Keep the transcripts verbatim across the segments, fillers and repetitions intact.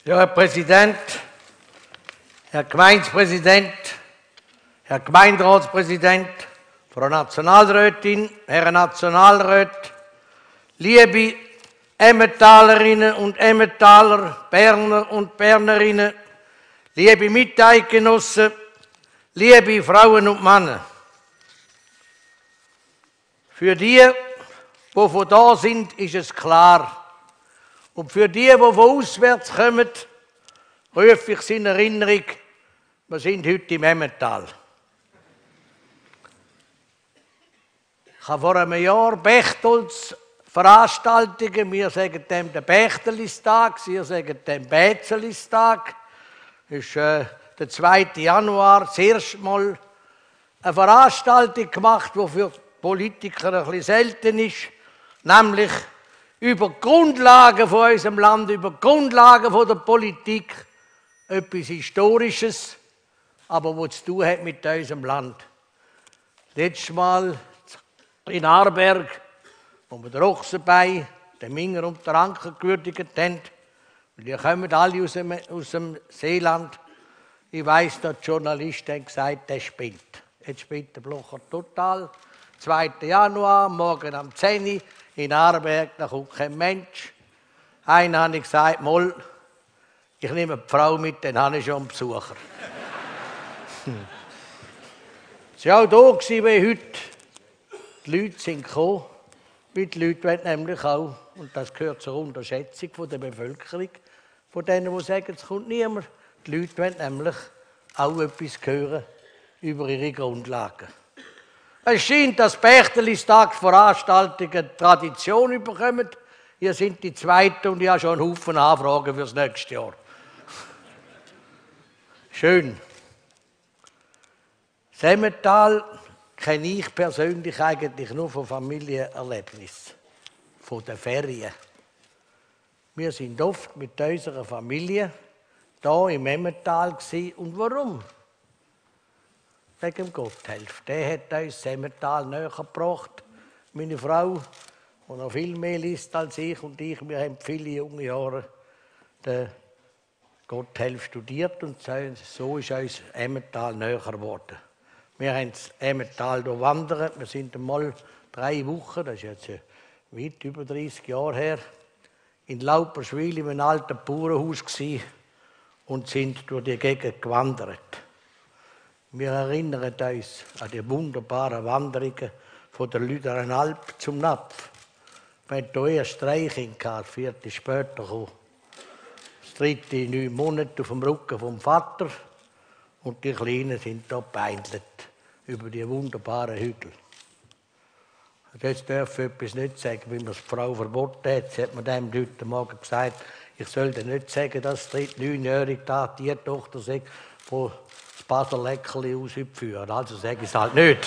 Ja, Herr Präsident, Herr Gemeindepräsident, Herr Gemeinderatspräsident, Frau Nationalrätin, Herr Nationalrat, liebe Emmentalerinnen und Emmentaler, Berner und Bernerinnen, liebe Miteidgenossen, liebe Frauen und Männer. Für die, die von da sind, ist es klar. Und für die, die von auswärts kommen, rufe ich es in Erinnerung, wir sind heute im Emmental. Ich habe vor einem Jahr Bechtolds-Veranstaltungen, wir sagen dem den Bechtelistag, Sie sagen dem Bäzelistag. Das ist äh, der zweite Januar, das erste Mal eine Veranstaltung gemacht, die für Politiker ein bisschen selten ist, nämlich über die Grundlagen von unserem Land, über die Grundlagen von der Politik, etwas Historisches, aber was zu tun hat mit unserem Land. Letztes Mal in Aarberg, wo wir den Ochsenbein, den Minger und den Anker gewürdigt haben, und die kommen alle aus dem, aus dem Seeland. Ich weiss, dass die Journalisten haben gesagt, der spinnt. Jetzt spinnt der Blocher total. zweiten Januar, morgen am zehn Uhr in Aarberg, da kommt kein Mensch. Einen habe ich gesagt, Moll, ich nehme die Frau mit, dann habe ich schon einen Besucher. Es war auch da gewesen, wie heute. Die Leute sind gekommen, weil die Leute wollen nämlich auch, und das gehört zur Unterschätzung von der Bevölkerung, von denen, die sagen, es kommt niemand. Die Leute wollen nämlich auch etwas hören über ihre Grundlagen. Es scheint, dass Bechtelistag-Veranstaltungen Tradition bekommen. Hier sind die zweiten und ich habe schon einen Haufen Anfragen für das nächste Jahr. Schön. Das Emmental kenne ich persönlich eigentlich nur von Familienerlebnissen, von den Ferien. Wir sind oft mit unserer Familie hier im Emmental gewesen. Und warum? Wegen dem Gotthelf. Der hat uns das Emmental näher gebracht. Meine Frau, die noch viel mehr liest als ich und ich, wir haben viele junge Jahre den Gotthelf studiert und so ist uns Emmental näher geworden. Wir haben das Emmental wandern. Wir sind einmal drei Wochen, das ist jetzt weit über dreißig Jahre her, in Lauperschwil in einem alten Bauernhaus gewesen und sind durch die Gegend gewandert. Wir erinnern uns an die wunderbaren Wanderungen von der Lüdernalp zum Napf. Wir hatten hier erst drei Kinder, das vierte später gekommen. Das dritte in neun Monaten auf dem Rücken vom Vater und die Kleinen sind hier beindelt über die wunderbaren Hügel. Und jetzt darf ich etwas nicht sagen, wie mir die Frau verboten hat. Sie hat mir dem heute Morgen gesagt, ich soll dir nicht sagen, dass die neunjährige da die Tochter sagt, die das Basler Leckerli ausführen. Also sage ich es halt nicht.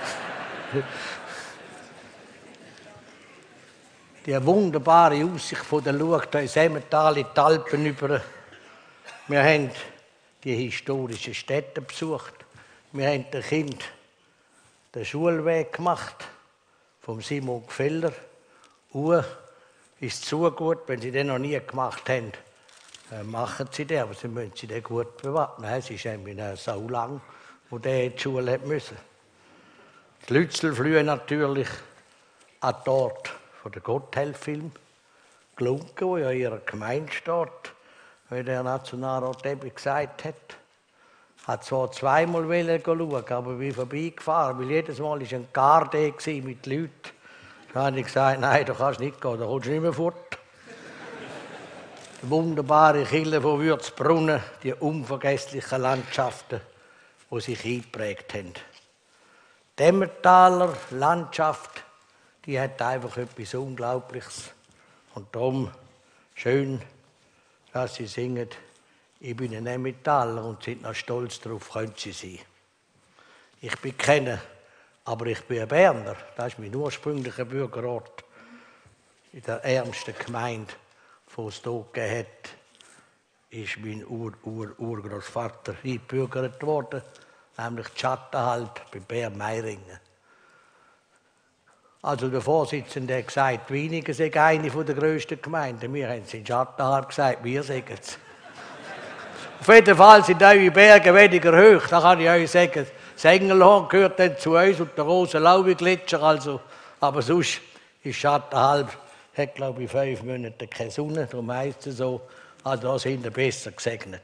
Die wunderbare Aussicht von der Lucht ins Emmental in die Alpen über. Wir haben die historischen Städte besucht. Wir haben den Kind den Schulweg gemacht, vom Simon Gfeller. Uhr ist zu gut, wenn Sie den noch nie gemacht haben. Äh, machen Sie den, aber Sie müssen Sie den gut bewahren. Es ist nämlich so lang, wo der in die Schule hat müssen. Die Lützelflühe natürlich an den Ort von der Gotthelf-Film. Glunken, wo ja in Ihrer Gemeinde steht, wie der Nationalrat eben gesagt hat. Hat zwar zweimal schauen, aber bin vorbeigefahren, weil jedes Mal war ein Garde mit Leuten. Da habe ich gesagt, nein, da kannst du nicht gehen, da kommst du nicht mehr fort. Die wunderbare Kirche von Würzbrunnen, die unvergesslichen Landschaften, die sich eingeprägt haben. Die Emmentaler Landschaft, die hat einfach etwas Unglaubliches. Und darum schön, dass sie singen, ich bin ein Emmentaler und sind noch stolz darauf, können sie sein. Ich bin keiner, aber ich bin ein Berner. Das ist mein ursprünglicher Bürgerort in der ärmsten Gemeinde, die es hier gegeben hat, ist mein Ur-Ur-Urgroßvater eingebürgert worden, nämlich die Schattenhalb bei Bern-Meiringen. Also der Vorsitzende hat gesagt, Wienigen sei eine der grössten Gemeinden. Wir haben es in Schattenhalb gesagt, wir sagen es. Auf jeden Fall sind eure Berge weniger hoch, da kann ich euch sagen. Das Engelhorn gehört dann zu uns und der Rosenlaube-Gletscher, also, aber sonst ist Schattenhalb, hat glaube ich fünf Monate keine Sonne, darum heisst es so, also da sind wir besser gesegnet.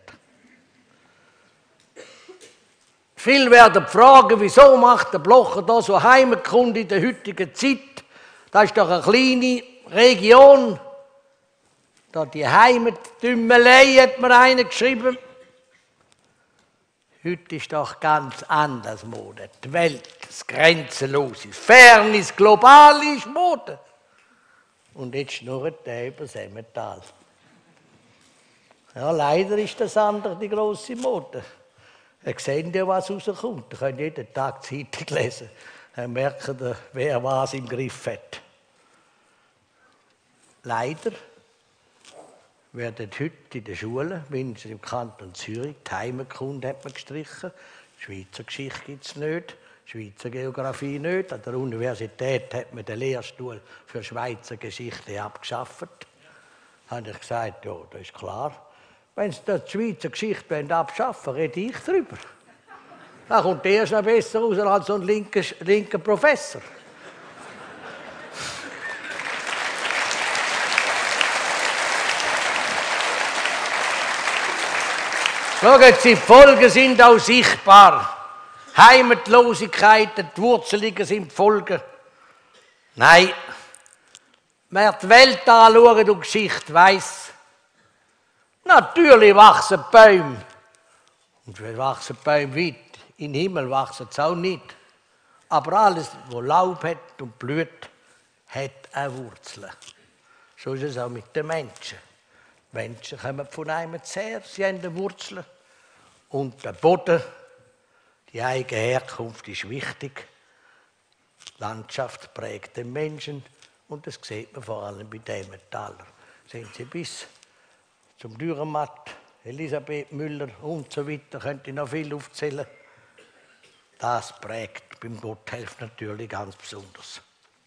Viele werden fragen, wieso macht der Blocher da so Heimatkunde in der heutigen Zeit? Das ist doch eine kleine Region. Da die Heimatdümmelei hat mir einer geschrieben. Heute ist doch ganz anders Mode. Die Welt, das Grenzenlose, fern ist global ist Mode. Und jetzt schnurrt der über das Emmental. Ja, leider ist das andere die grosse Mode. Ihr seht ja, was rauskommt. Ihr könnt jeden Tag die Zeitung lesen. Dann merkt ihr, wer was im Griff hat. Leider werden heute in den Schulen, mindestens im Kanton Zürich, die Heimatkunde hat man gestrichen. Schweizer Geschichte gibt es nicht, Schweizer Geografie nicht. An der Universität hat man den Lehrstuhl für Schweizer Geschichte abgeschafft. Da habe ich gesagt, ja, das ist klar. Wenn Sie die Schweizer Geschichte abschaffen wollen, rede ich darüber. Da kommt erst noch besser raus als so ein linker, linker Professor. Schauen Sie, die Folgen sind auch sichtbar. Heimatlosigkeit, die Wurzelungen sind die Folgen. Nein, wer die Welt anschaut und Geschichte weiss, natürlich wachsen Bäume. Und wir wachsen Bäume weit. In den Himmel wachsen sie auch nicht. Aber alles, was Laub hat und blüht, hat eine Wurzel. So ist es auch mit den Menschen. Die Menschen kommen von einem her, sie haben eine Wurzel. Und der Boden, die eigene Herkunft ist wichtig. Die Landschaft prägt den Menschen. Und das sieht man vor allem bei den Emmentaler. Sehen Sie bis zum Dürrenmatt, Elisabeth Müller und so weiter, könnte ich noch viel aufzählen. Das prägt beim Gotthelf natürlich ganz besonders.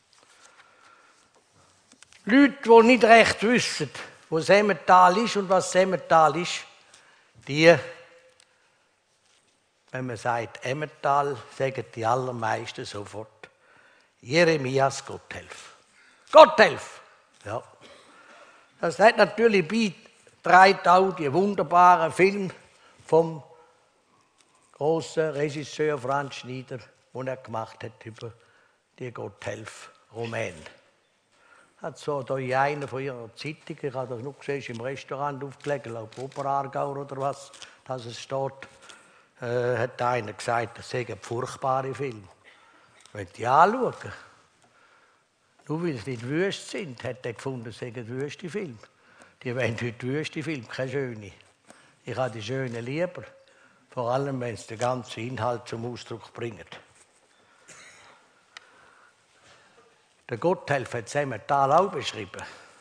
Leute, die nicht recht wissen, wo das Emmental ist und was das Emmental ist, die, wenn man sagt Emmental, sagen die allermeisten sofort Jeremias Gotthelf. Gotthelf! Ja. Das hat natürlich beiträgt auch die wunderbaren Film vom großen Regisseur Franz Schneider, den er gemacht hat über die Gotthelf-Roman. Hat so da in einer von ihrer Zeitungen, ich habe das noch gesehen, ist im Restaurant aufgelegt, ich glaube Oberaargauer oder was, dass es steht, äh, hat einer gesagt, das sei ein furchtbarer Film. Wenn die anschauen, nur weil sie nicht wüst sind, hat er gefunden, es sei ein wüster Film. Die wollen heute wüste Filme, keine schöne. Ich habe die schönen lieber, vor allem wenn sie den ganzen Inhalt zum Ausdruck bringen. Der Gotthelf hat das Emmental auch beschrieben.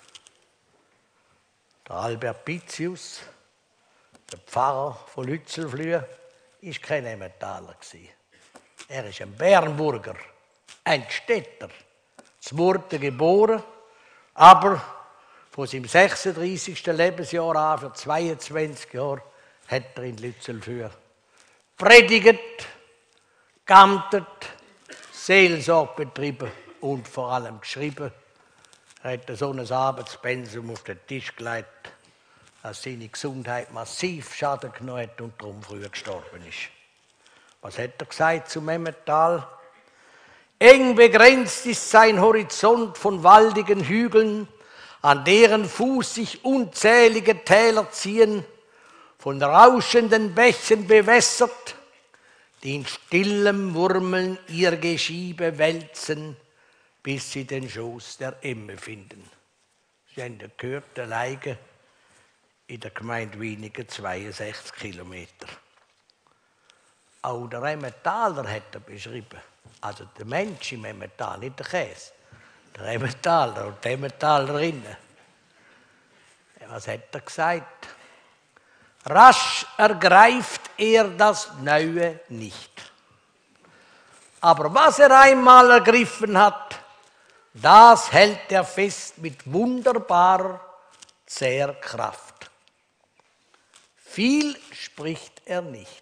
Der Albert Pizzius, der Pfarrer von Lützelflüh, war kein Emmentaler. Er ist ein Bernburger, ein Städter, zu Murten geboren, aber von seinem sechsunddreißigsten Lebensjahr an, für zweiundzwanzig Jahre, hat er in Lützelflüh predigt, geamtet, Seelsorge betrieben und vor allem geschrieben. Er hat so ein Arbeitspensum auf den Tisch gelegt, dass seine Gesundheit massiv Schaden genommen hat und darum früh gestorben ist. Was hat er gesagt zum Emmental? Eng begrenzt ist sein Horizont von waldigen Hügeln, an deren Fuß sich unzählige Täler ziehen, von rauschenden Bächen bewässert, die in stillem Murmeln ihr Geschiebe wälzen, bis sie den Schoß der Emme finden. Sie haben gehört, der Leige in der Gemeinde Wienigen zweiundsechzig Kilometer. Auch der Emmentaler hat er beschrieben. Also der Mensch im Emmental, nicht der Käse. Der Emmentaler und die Emmentalerinnen. Was hat er gesagt? Rasch ergreift er das Neue nicht. Aber was er einmal ergriffen hat, das hält er fest mit wunderbarer Zehrkraft. Viel spricht er nicht.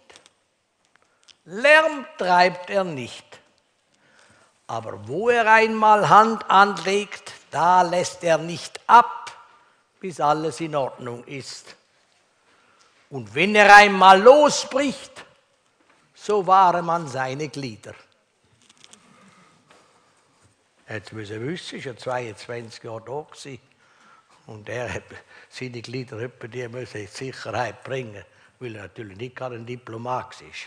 Lärm treibt er nicht. Aber wo er einmal Hand anlegt, da lässt er nicht ab, bis alles in Ordnung ist. Und wenn er einmal losbricht, so wahre man seine Glieder. Jetzt müssen wir wissen, ist ja zweiundzwanzig Jahre da gewesen. Und er hat seine Glieder die müssen in Sicherheit bringen, weil er natürlich nicht gerade ein Diplomat war.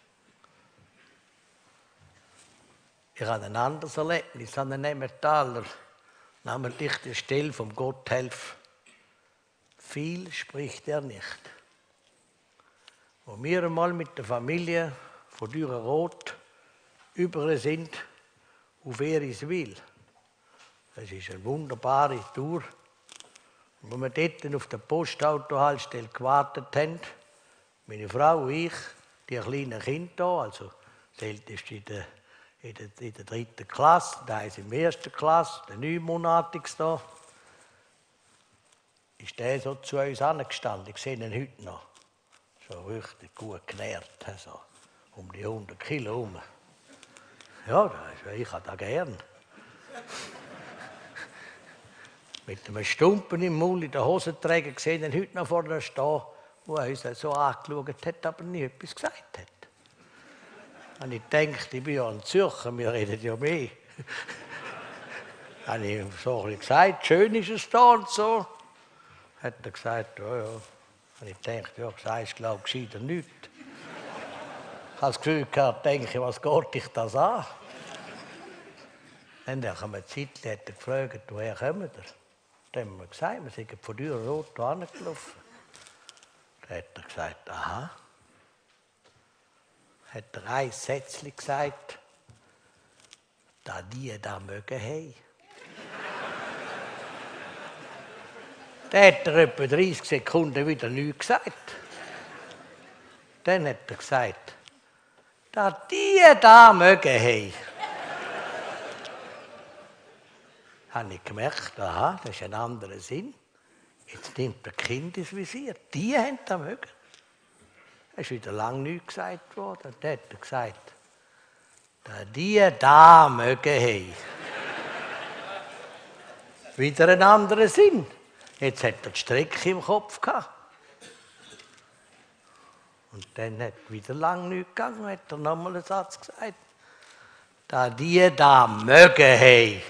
Ich habe ein anderes Erlebnis an den Emmentaler, namentlich die Stelle vom Gotthelf. Viel spricht er nicht. Wo wir einmal mit der Familie von Dürrenroth über sind auf Eriswil. Das ist eine wunderbare Tour. Und wo wir dort auf der Postautohaltestelle gewartet haben, meine Frau und ich, die kleinen Kinder da, also das älteste in der, in der, in der dritten Klasse, der ist in der ersten Klasse, der neunmonatigste da, ist der so zu uns angestanden. Ich sehe ihn heute noch. So richtig gut genährt, so um die hundert Kilo herum. Ja, ich habe das gern. Mit einem Stumpen im Mund in der Hosenträger gesehen, ihn heute noch vor der stehen, wo er uns so angeschaut hat, aber nie etwas gesagt hat. Und ich dachte, ich bin ja ein Zürcher, wir reden ja mehr. Habe ich so ein bisschen gesagt, schön ist es da und so. Hat er gesagt, ja, ja. Und ich dachte, ja, sagst glaube ich, gescheiter nichts. Ich habe das Gefühl gehabt, denke, was geht dich das an? Dann haben wir eine Zeit hat er gefragt, woher kommen wir? Dann haben wir gesagt, wir sind von Dürrenroth hierher gelaufen. Dann hat er gesagt, aha. Hat er ein Sätzchen gesagt, da die da mögen haben. Dann hat er etwa dreißig Sekunden wieder nichts gesagt. Dann hat er gesagt, da die da mögen haben. Habe ich gemerkt, aha, das ist ein anderer Sinn. Jetzt nimmt der Kind ins Visier. Die haben das mögen. Es ist wieder lange nichts gesagt worden. Dann hat er gesagt, da die da mögen haben. Wieder ein anderer Sinn. Jetzt hat er die Strecke im Kopf gehabt. Und dann hat wieder lange nichts gegangen, hat er nochmal einen Satz gesagt. Da die da mögen haben.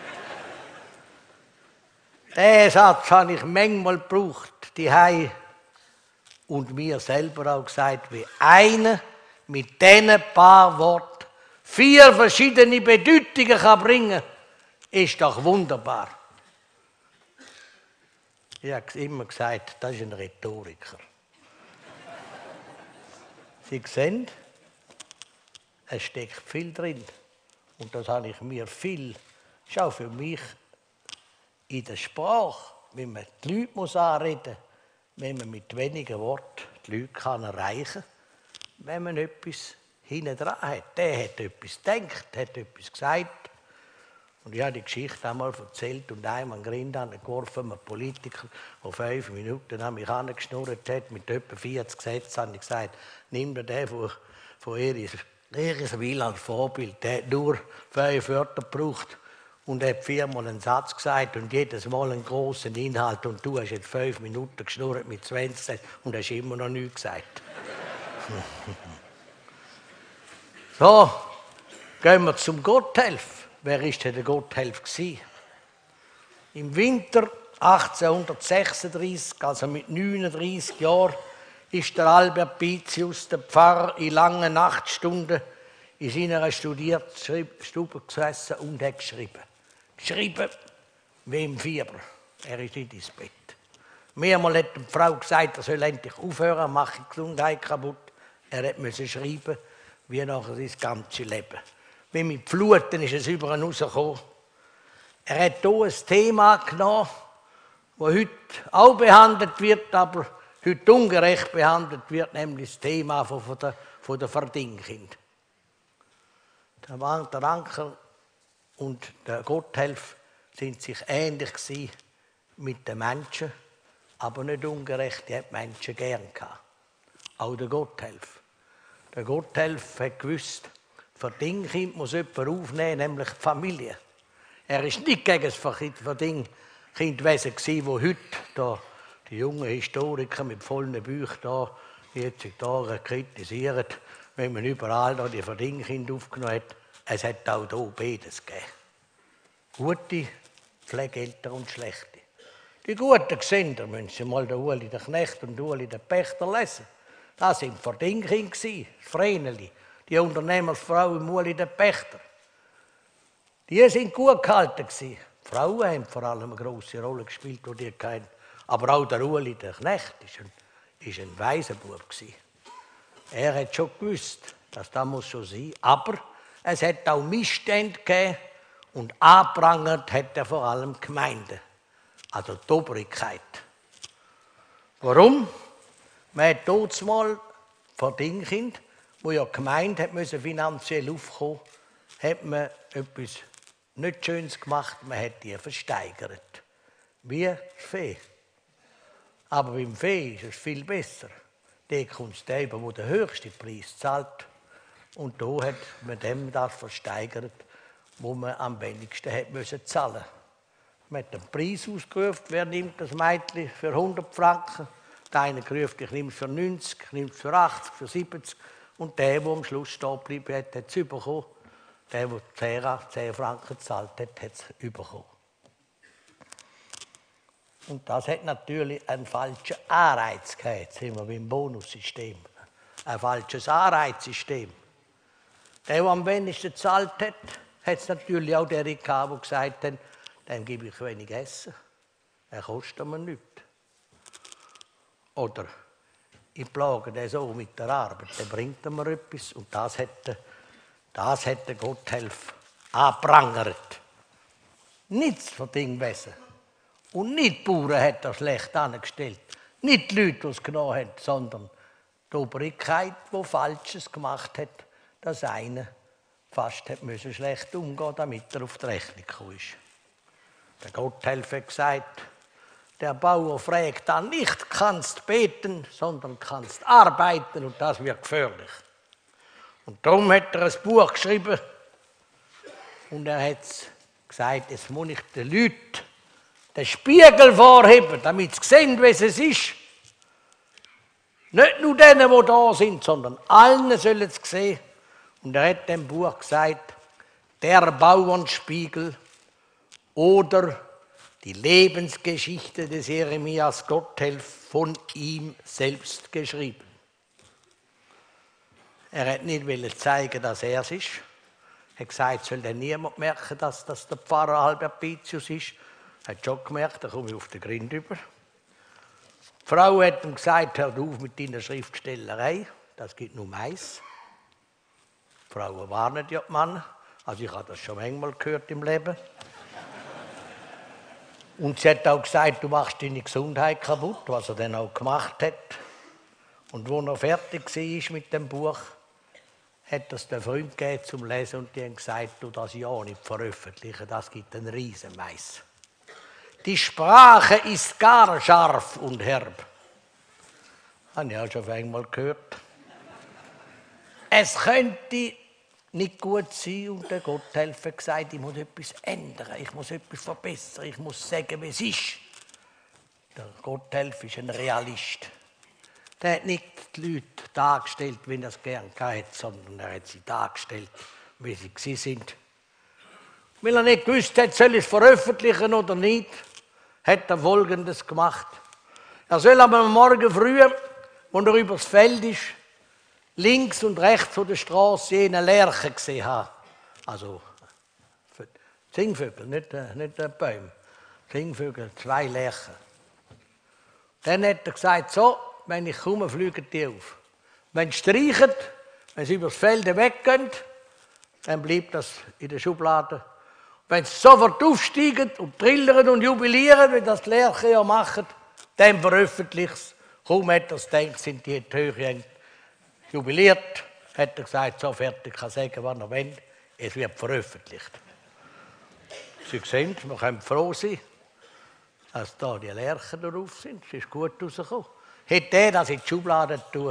Diesen Satz habe ich manchmal gebraucht, die Hei und mir selber auch gesagt, wie einer mit diesen paar Worten vier verschiedene Bedeutungen kann bringen, ist doch wunderbar. Ich habe immer gesagt, das ist ein Rhetoriker. Sie sehen, es steckt viel drin. Und das habe ich mir viel, das ist auch für mich in der Sprache, wenn man die Leute muss anreden muss, wenn man mit wenigen Worten die Leute kann erreichen kann, wenn man etwas hinten dran hat. Der hat etwas gedacht, hat etwas gesagt. Und ich habe die Geschichte einmal erzählt und einmal einen Grind angeworfen, einem Politiker, der fünf Minuten an mich angeschnurrt hat, mit etwa vierzig Sätzen, habe ich gesagt, nimm dir den von, von Eriswil als Vorbild, der hat nur fünf Wörter gebraucht und hat viermal einen Satz gesagt und jedes Mal einen grossen Inhalt und du hast jetzt fünf Minuten geschnurrt mit zwanzig Sätzen und hast immer noch nichts gesagt. So, gehen wir zum Gotthelf. Wer war denn der Gotthelf? Im Winter achtzehnhundertsechsunddreißig, also mit neununddreißig Jahren, ist der Albert Pitius, der Pfarrer, in langen Nachtstunden in seiner Studierstube gesessen und hat geschrieben. Geschrieben wie im Fieber. Er ist nicht ins Bett. Mehrmals hat die Frau gesagt, er soll endlich aufhören, mache die Gesundheit kaputt. Er musste schreiben, wie nachher sein ganzes Leben. Wie mit Fluten ist es über ihn rausgekommen. Er hat hier ein Thema genommen, das heute auch behandelt wird, aber heute ungerecht behandelt wird, nämlich das Thema von der, von der Verdingkind. Der Anker und der Gotthelf sind sich ähnlich gewesen mit den Menschen, aber nicht ungerecht, die haben die Menschen gern gehabt. auch der Gotthelf. Der Gotthelf hat gewusst, für Verdingkind muss jemand aufnehmen, nämlich die Familie. Er ist nicht gegen das Verdingkindwesen gewesen, wo heute da die jungen Historiker mit vollen Büchern da vierzig Jahre kritisieren, wenn man überall da die Verdingkinder aufgenommen hat. Es hat auch hier beides gegeben. Gute Pflegeeltern und schlechte. Die guten Gesender müssen Sie mal den Uli den Knecht und den Uli den Pächter lesen. Das waren Verdingkinder, das Vreneli, die Unternehmersfrau im Uli den Pächter. Die sind gut gehalten. Die Frauen haben vor allem eine grosse Rolle gespielt, die die kennen. Aber auch der Uli der Knecht war ein, ist ein weiser Bub. Er hat schon gewusst, dass das muss so sein muss. Aber es hat auch Missstände gegeben und angeprangert hat er vor allem die Gemeinde. Also die Obrigkeit. Warum? Man hat dort mal vor Verdingkind, wo ja die Gemeinde hat müssen finanziell aufkommen, hat man etwas nicht Schönes gemacht, man hat die versteigert. Wie das Vieh. Aber beim Vieh ist es viel besser. Der kommt der über, der den höchsten Preis zahlt. Und da hat man dem das versteigert, wo man am wenigsten hat müssen zahlen. Man hat den Preis ausgerufen, wer nimmt das Mädchen für hundert Franken. Der eine gerufen, ich nehme es für neunzig, ich nehme es für achtzig, für siebzig. Und der, der am Schluss stehen geblieben hat, hat es bekommen. Der, der zehn Franken gezahlt hat, hat es bekommen. Und das hat natürlich einen falschen Anreiz gehabt. Jetzt sind wir beim Bonussystem. Ein falsches Anreizsystem. Der, der am wenigsten gezahlt hat, hat es natürlich auch der gehabt, der gesagt hat, dann gebe ich wenig Essen. Er kostet mir nichts. Oder ich plage den so mit der Arbeit, dann bringt er mir etwas. Und das hat, das hat der Gotthelf angeprangert. Nichts von Dingwesen. Und nicht die Bauern hat er schlecht angestellt. Nicht die Leute, die es genommen haben, sondern die Obrigkeit, die Falsches gemacht hat, dass einer fast hat müssen schlecht umgehen, damit er auf die Rechnung gekommen ist. Der Gotthelf hat gesagt, der Bauer fragt dann nicht, kannst beten, sondern kannst arbeiten und das wird gefährlich. Und darum hat er ein Buch geschrieben und er hat gesagt, jetzt muss ich den Leuten den Spiegel vorheben, damit sie sehen, wie es ist. Nicht nur denen, die da sind, sondern allen sollen es sehen. Und er hat dem Buch gesagt, der Bauernspiegel oder die Lebensgeschichte des Jeremias Gotthelf von ihm selbst geschrieben. Er hat nicht zeigen, dass er es ist. Er hat gesagt, soll denn niemand merken, dass das der Pfarrer Albert Pitius ist. Er hat schon gemerkt, da komme ich auf den Grind über. Die Frau hat ihm gesagt, hör auf mit deiner Schriftstellerei, das gibt nur Mais. Die Frauen warnen ja die Männer, also ich habe das schon manchmal gehört im Leben. Und sie hat auch gesagt, du machst deine Gesundheit kaputt, was er dann auch gemacht hat. Und als er fertig war mit dem Buch, hat er es den Freund gegeben zum Lesen und die haben gesagt, du das ja nicht veröffentlichen, das gibt einen Riesenmeiß. Die Sprache ist gar scharf und herb. Habe ich auch schon einmal gehört. Es könnte nicht gut sein und der Gotthelf hat gesagt, ich muss etwas ändern, ich muss etwas verbessern, ich muss sagen, wie es ist. Der Gotthelf ist ein Realist. Der hat nicht die Leute dargestellt, wie er es gern gehabt, sondern er hat sie dargestellt, wie sie gewesen sind. Weil er nicht gewusst hat, soll ich es veröffentlichen oder nicht, hat er Folgendes gemacht. Er soll aber am Morgen früh, als er übers Feld ist, links und rechts von der Straße jene Lerche gesehen haben. Also Singvögel, nicht, nicht Bäume. Singvögel, zwei Lerchen. Dann hat er gesagt, so, wenn ich komme, fliegen die auf. Wenn sie streichen, wenn sie übers Feld weggehen, dann bleibt das in der Schublade. Wenn sie sofort aufsteigen und trillern und jubilieren, wie das die Lerchen ja machen, dann veröffentliche ich es. Kaum hat er es gedacht, sind die Höhe jubiliert, hat er gesagt, so fertig, kann sagen, wann er will, es wird veröffentlicht. Sie sehen, wir können froh sein, dass da die Lerchen drauf sind, es ist gut rausgekommen. Hätte er das in die Schublade tun,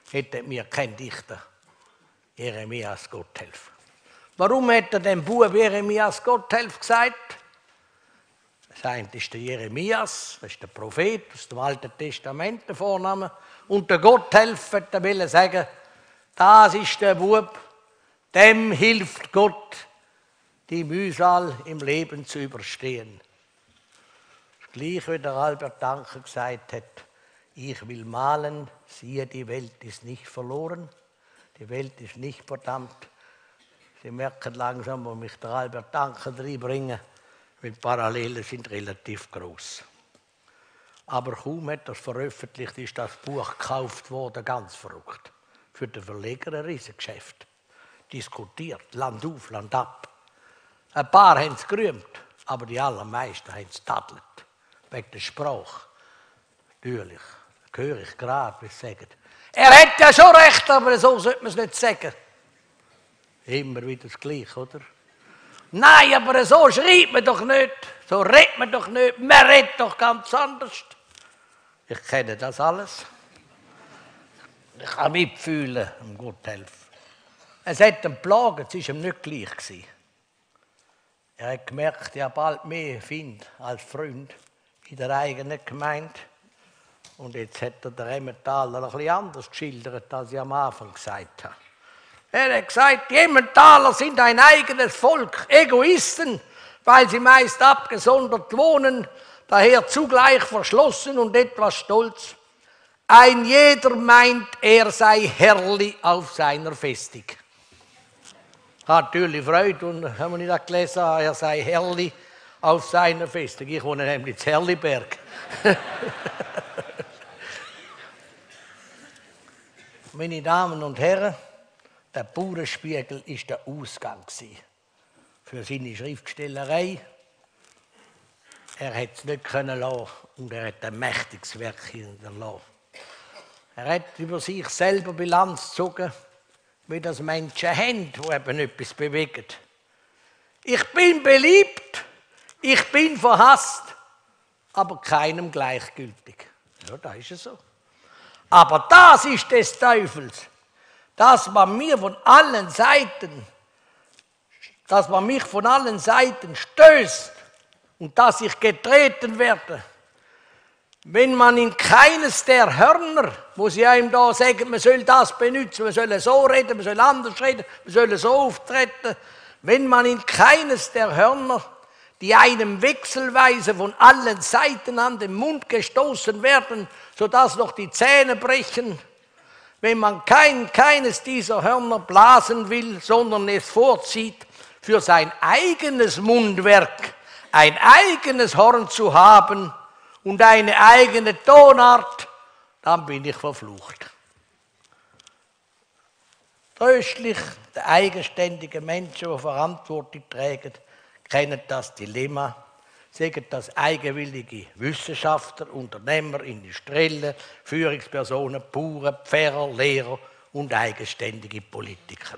hätte mir kein Dichter Jeremias Gotthelf. Warum hat er dem Bub Jeremias Gotthelf gesagt? Das eine ist der Jeremias, das ist der Prophet aus dem Alten Testament, der Vorname. Und der Gotthelf wollte sagen, das ist der Bub, dem hilft Gott, die Mühsal im Leben zu überstehen. Gleich wie der Albert Danker gesagt hat, ich will malen, siehe, die Welt ist nicht verloren, die Welt ist nicht verdammt. Sie merken langsam, wo mich der Albert Danker reinbringen, weil die Parallelen sind relativ groß. Aber kaum hat er es veröffentlicht, ist das Buch gekauft worden, ganz verrückt. Für den Verleger ein Riesengeschäft. Diskutiert, Land auf, Land ab. Ein paar haben es gerühmt, aber die allermeisten haben es tadelt. Wegen der Sprache. Natürlich, das höre ich gerade, wie sie sagen. Er hat ja schon recht, aber so sollte man es nicht sagen. Immer wieder das Gleiche, oder? Nein, aber so schreibt man doch nicht. So redet man doch nicht. Man redet doch ganz anders. Ich kenne das alles. Ich kann mitfühlen, um Gotthelf. Es hat ihn geplagt, es war ihm nicht gleich gewesen. Er hat gemerkt, er bald mehr Find als Freund in der eigenen Gemeinde. Und jetzt hat er den Emmentaler ein bisschen anders geschildert, als ich am Anfang gesagt habe. Er hat gesagt, die Emmentaler sind ein eigenes Volk, Egoisten, weil sie meist abgesondert wohnen, daher zugleich verschlossen und etwas stolz. Ein jeder meint, er sei Herrli auf seiner Festung. Hat natürlich Freude, und haben wir nicht das gelesen, er sei Herrli auf seiner Festung. Ich wohne nämlich in Herliberg. Meine Damen und Herren, der Bauernspiegel war der Ausgang für seine Schriftstellerei. Er hat es nicht können lassen und er hat ein mächtiges Werk hinterlassen. Er hat über sich selber Bilanz gezogen, wie das Menschen haben, die eben etwas bewegen. Ich bin beliebt, ich bin verhasst, aber keinem gleichgültig. Ja, das ist es so. Aber das ist des Teufels, dass man mir von allen Seiten, dass man mich von allen Seiten stößt und dass ich getreten werde. Wenn man in keines der Hörner, wo sie einem da sagen, man soll das benutzen, man soll so reden, man soll anders reden, man soll so auftreten, wenn man in keines der Hörner, die einem wechselweise von allen Seiten an den Mund gestoßen werden, sodass noch die Zähne brechen, wenn man kein, keines dieser Hörner blasen will, sondern es vorzieht, für sein eigenes Mundwerk ein eigenes Horn zu haben und eine eigene Tonart, dann bin ich verflucht. Tröstlich, der eigenständige Menschen, die Verantwortung tragen, kennen das Dilemma, sagen das eigenwillige Wissenschaftler, Unternehmer, Industrielle, Führungspersonen, Bauern, Pfarrer, Lehrer und eigenständige Politiker.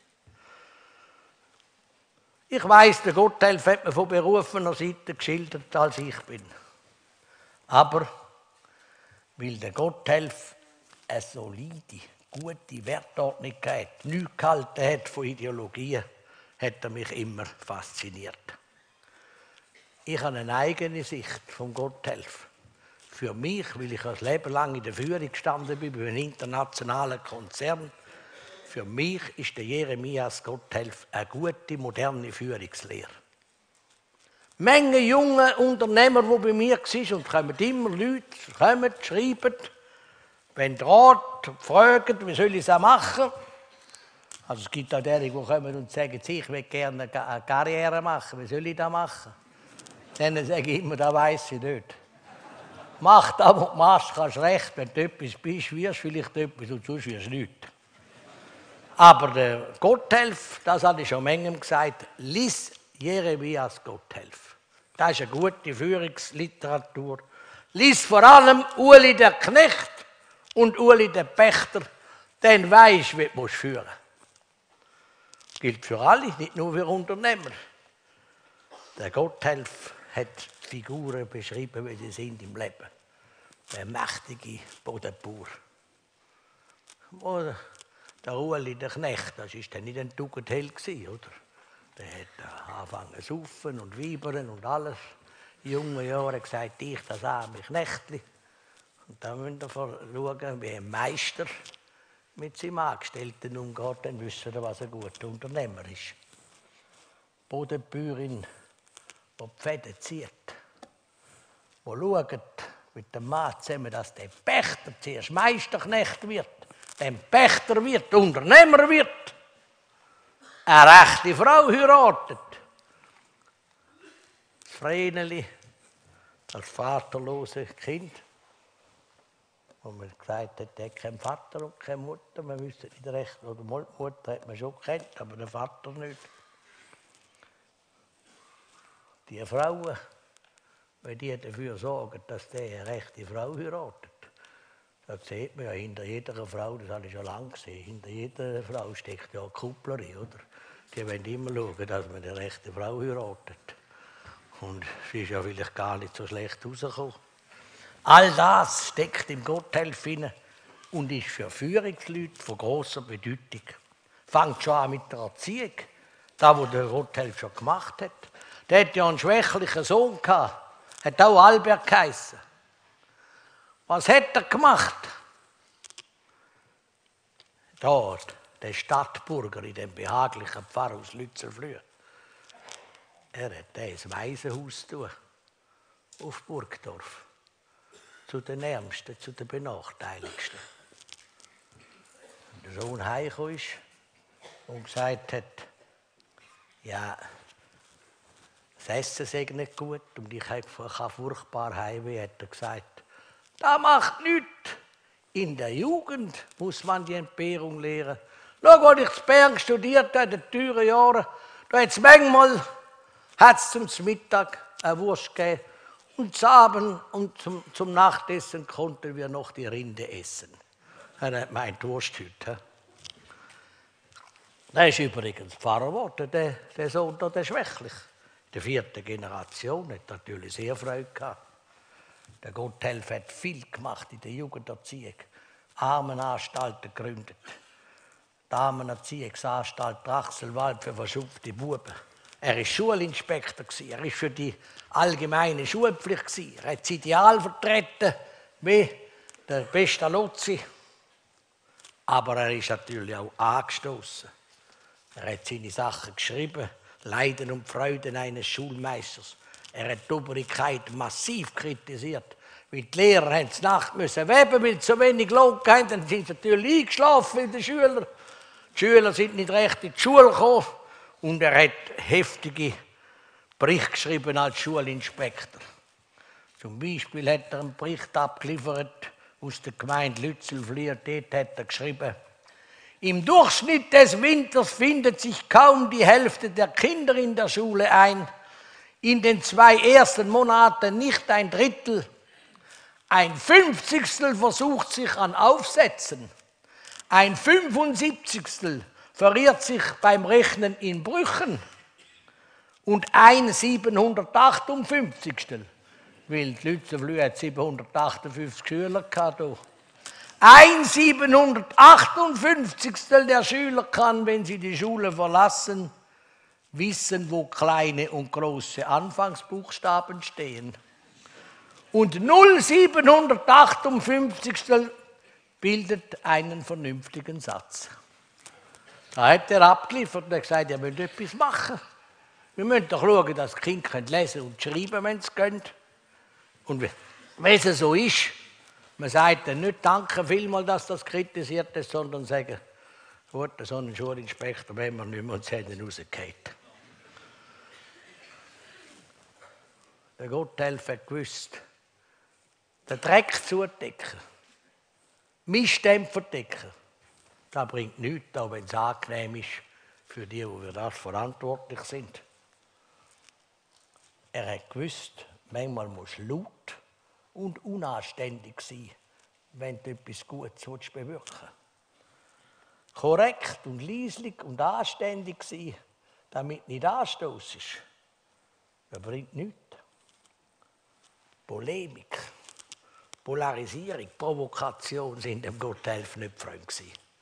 Ich weiss, der Gotthelf hat mir von berufener Seite geschildert, als ich bin. Aber weil der Gotthelf eine solide, gute Wertordnung hat, nichts gehalten hat von Ideologien, hat er mich immer fasziniert. Ich habe eine eigene Sicht vom Gotthelf. Für mich, weil ich ein Leben lang in der Führung gestanden bin, bei einem internationalen Konzern, für mich ist der Jeremias Gotthelf eine gute, moderne Führungslehre. Menge junge Unternehmer, die bei mir waren, und kommen immer Leute, kommen, schreiben, wenn Rat, fragen, wie soll ich es machen? Also es gibt auch diejenigen, die kommen und sagen, ich will gerne eine Karriere machen, wie soll ich das machen? Dann sage ich immer, das weiss ich nicht. Mach das, was du machst, kannst recht, wenn du etwas bist, wirst du vielleicht etwas und sonst wirst du nichts. Aber der Gotthelf, das habe ich schon manchem gesagt, lies Jeremias Gotthelf. Das ist eine gute Führungsliteratur. Lies vor allem Uli der Knecht und Uli der Pächter, dann weisst du, wie du führen musst. Gilt für alle, nicht nur für Unternehmer. Der Gotthelf hat Figuren beschrieben, wie sie sind im Leben. Der mächtige Bodenbauer. Oder der Ueli, der Knecht, das war dann nicht ein Tugendheld, oder? Der hat angefangen zu saufen und wiebern und alles. In jungen Jahren gesagt, ich, das arme Knechtli. Und dann müsst ihr schauen, wie ein Meister mit seinem Angestellten umgeht, dann wissen wir, was ein guter Unternehmer ist. Die Bodenbäuerin, die die Fäden zieht, die schaut mit dem Mann zusammen, dass der Pächter zuerst Meisterknecht wird, dann Pächter wird, Unternehmer wird, eine rechte Frau heiratet. Das Vreneli, als vaterlose Kind, wo man gesagt hat, der hat keinen Vater und keine Mutter. Man wüsste nicht recht, oder die Mutter hat man schon gekannt, aber den Vater nicht. Die Frauen, wenn die dafür sorgen, dass der eine rechte Frau heiratet, das sieht man ja hinter jeder Frau, das habe ich schon lange gesehen, hinter jeder Frau steckt ja eine Kupplerin, oder? Die wollen immer schauen, dass man eine rechte Frau heiratet. Und sie ist ja vielleicht gar nicht so schlecht rausgekommen. All das steckt im Gotthelf hinein und ist für Führungsleute von grosser Bedeutung. Fängt schon an mit der Erziehung, das, was der Gotthelf schon gemacht hat. Der hat ja einen schwächlichen Sohn gehabt, hat auch Albert geheissen. Was hat er gemacht? Dort, der Stadtbürger in dem behaglichen Pfarrhaus Lützelflüh. Er hat ein Waisenhaus tun, auf Burgdorf. Zu den Ärmsten, zu den Benachteiligsten. Und der Sohn heimgekommen ist und gesagt hat, ja, das Essen sei nicht gut und ich habe furchtbar Heimweh, hat er gesagt, das macht nichts. In der Jugend muss man die Entbehrung lehren. Schau, als ich in Bern studiert habe, in den teuren Jahren, da hat es manchmal hat's zum Mittag eine Wurst gegeben. Und zum Abend und zum, zum Nachtessen konnten wir noch die Rinde essen. Er hat meint Wursthütte. Der ist übrigens Pfarrer geworden, der, der Sohn, der Schwächlich. Die vierte Generation hat natürlich sehr Freude gehabt. Der Gotthelf hat viel gemacht in der Jugenderziehung. Armenanstalten gegründet. Damenerziehungsanstalt Drachselwald für verschupfte Buben. Er war Schulinspektor, er war für die allgemeine Schulpflicht, er hat das Ideal vertreten wie der Pestalozzi. Aber er ist natürlich auch angestoßen. Er hat seine Sachen geschrieben, Leiden und Freuden eines Schulmeisters. Er hat die Obrigkeit massiv kritisiert. Weil die Lehrer haben die Nacht müssen weben, weil sie so wenig Lohn hatten. Dann sind sie natürlich eingeschlafen, weil die Schüler. Die Schüler sind nicht recht in die Schule gekommen. Und er hat heftige Berichte geschrieben als Schulinspektor. Zum Beispiel hat er einen Bericht abgeliefert aus der Gemeinde Lützelflüh. Dort hat er geschrieben, im Durchschnitt des Winters findet sich kaum die Hälfte der Kinder in der Schule ein. In den zwei ersten Monaten nicht ein Drittel. Ein Fünfzigstel versucht sich an Aufsätzen. Ein Fünfundsiebzigstel verirrt sich beim Rechnen in Brüchen und ein siebenhundertachtundfünfzigstel, weil die Lützelflüh hat siebenhundertachtundfünfzig Schüler gehabt. Ein siebenhundertachtundfünfzigstel der Schüler kann, wenn sie die Schule verlassen, wissen, wo kleine und große Anfangsbuchstaben stehen. Und null Komma siebenhundertachtundfünfzigstel bildet einen vernünftigen Satz. Da hat er abgeliefert und gesagt, ihr müsst etwas machen. Wir müssen doch schauen, dass die Kinder lesen und schreiben, wenn sie können. Und wenn es so ist, man sagt dann nicht, danke vielmals, dass das kritisiert ist, sondern sagen, gut, so einen Schulinspektor wollen wir nicht mehr und sie haben ihn rausgefallen. Der Gotthelf hat gewusst, den Dreck zudecken, Missstände verdecken, das bringt nichts, auch wenn es angenehm ist für die, die für das verantwortlich sind. Er hat gewusst, manchmal muss laut und unanständig sein, wenn du etwas Gutes bewirken willst. Korrekt und leislich und anständig sein, damit nicht anstoß ist, das bringt nichts. Polemik, Polarisierung, Provokation sind dem Gotthelf nicht fremd gewesen.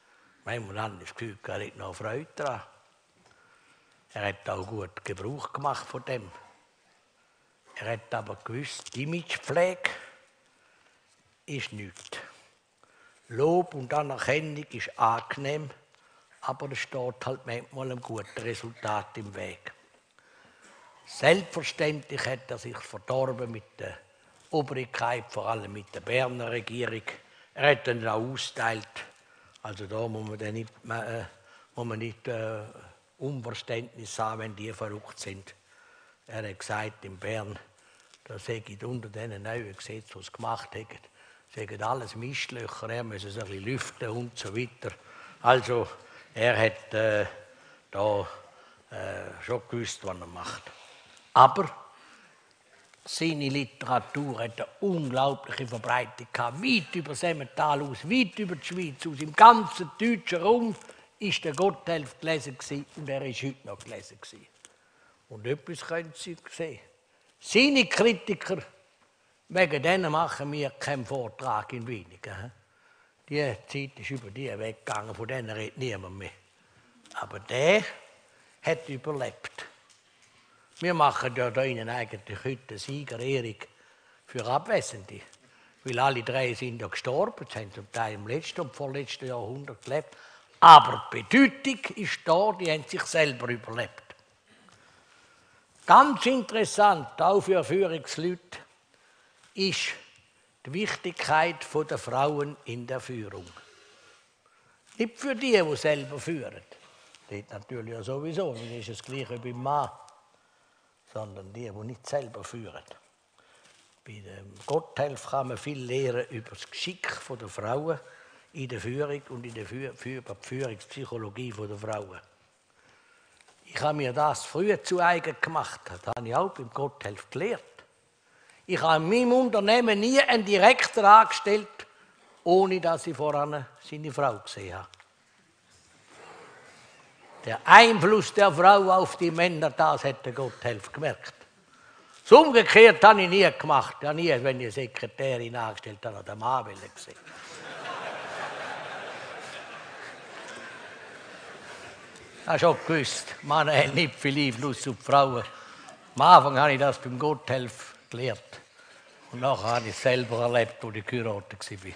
Manchmal habe ich das Gefühl, er hat noch Freude daran. Er hat auch gut Gebrauch gemacht von dem. Er hat aber gewusst, die Imagepflege ist nichts. Lob und Anerkennung ist angenehm, aber es steht halt manchmal einem guten Resultat im Weg. Selbstverständlich hat er sich verdorben mit der Obrigkeit, vor allem mit der Berner Regierung. Er hat dann auch austeilt. Also da muss man dann nicht, äh, muss man nicht äh, Unverständnis haben, wenn die verrückt sind. Er hat gesagt, in Bern, da sei unter diesen neuen Gesetzen, die sie gemacht haben, sagen alles Mistlöcher, er müsse es ein bisschen lüften und so weiter. Also er hat äh, da äh, schon gewusst, was er macht. Aber seine Literatur hat eine unglaubliche Verbreitung gehabt, weit über das Emmental aus, weit über die Schweiz aus. Im ganzen deutschen Raum war der Gotthelf gelesen und er ist heute noch gelesen. Und etwas können Sie sehen. Seine Kritiker, wegen denen machen wir keinen Vortrag in Wenigen. Die Zeit ist über die weggegangen, von denen redet niemand mehr. Aber der hat überlebt. Wir machen ja da Ihnen eigentlich heute eine Siegerehrung für Abwesende. Weil alle drei sind ja gestorben, sie haben zum Teil im letzten und vorletzten Jahrhundert gelebt. Aber die Bedeutung ist da, die haben sich selber überlebt. Ganz interessant, auch für Führungsleute, ist die Wichtigkeit der Frauen in der Führung. Nicht für die, die selber führen. Das natürlich ja sowieso, das ist das Gleiche beim Mann. Sondern die, die nicht selber führen. Bei dem Gotthelf kann man viel lernen über das Geschick der Frauen in der Führung und in der Führ über die Führungspsychologie der Frauen. Ich habe mir das früher zu eigen gemacht, das habe ich auch beim Gotthelf gelernt. Ich habe in meinem Unternehmen nie einen Direktor angestellt, ohne dass ich voran seine Frau gesehen habe. Der Einfluss der Frau auf die Männer, das hat der Gotthelf gemerkt. Das Umgekehrt habe ich nie gemacht. Ja, nie, wenn ich eine Sekretärin angestellt habe, hat der Mann gesehen. Ich habe schon gewusst, Männer haben nicht viel Einfluss auf die Frauen. Am Anfang habe ich das beim Gotthelf gelernt. Und nachher habe ich es selber erlebt, als ich geheiratet war.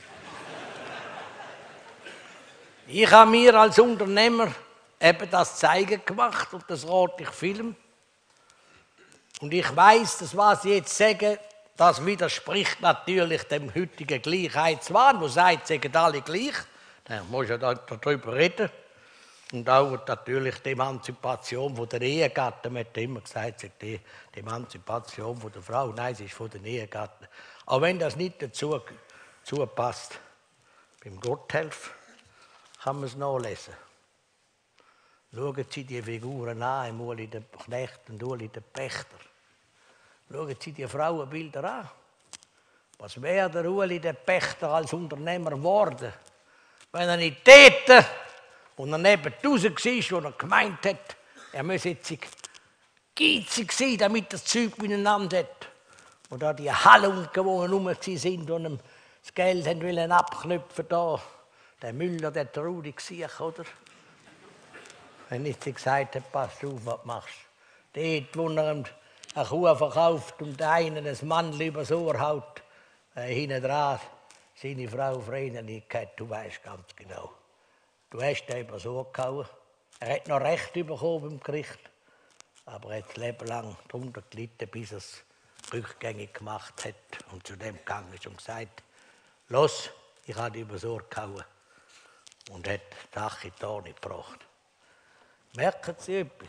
Ich habe mir als Unternehmer eben das Zeigen gemacht und das rate ich Film. Und ich weiss, dass was ich jetzt sage, das widerspricht natürlich dem heutigen Gleichheitswahn, wo sagt, sagen alle gleich. Dann muss ja darüber reden. Und auch natürlich die Emanzipation der Ehegatten. Man hat immer gesagt, die Emanzipation der Frau, nein, sie ist von den Ehegatten. Auch wenn das nicht dazu, dazu passt, beim Gotthelf kann man es nachlesen. Schauen Sie die Figuren an, im Uli den Knecht und Uli den Pächter. Schauen Sie die Frauenbilder an. Was wäre der Uli der Pächter als Unternehmer geworden, wenn er nicht täte und er neben draußen war, wo er gemeint hat, er müsse jetzt geizig sein, damit das Zeug miteinander hat. Und da die Halunken, die rum sind und ihm das Geld wollten abknüpfen, da, der Müller, der traurig war, oder? Wenn ich gesagt habe, pass auf, was machst du? Dort, wo er eine Kuh verkauft und der eine ein Mannli übers Ohr haut, äh, hinten dran, seine Frau Vreneli, du weißt ganz genau. Du hast ihn übers Ohr gehauen. Er hat noch Recht bekommen im Gericht, aber er hat das Leben lang darunter gelitten, bis er es rückgängig gemacht hat und zu dem gegangen ist und gesagt, los, ich habe dich übers Ohr gehauen und hat die Sache in die Tonne gebracht. Merken Sie etwas?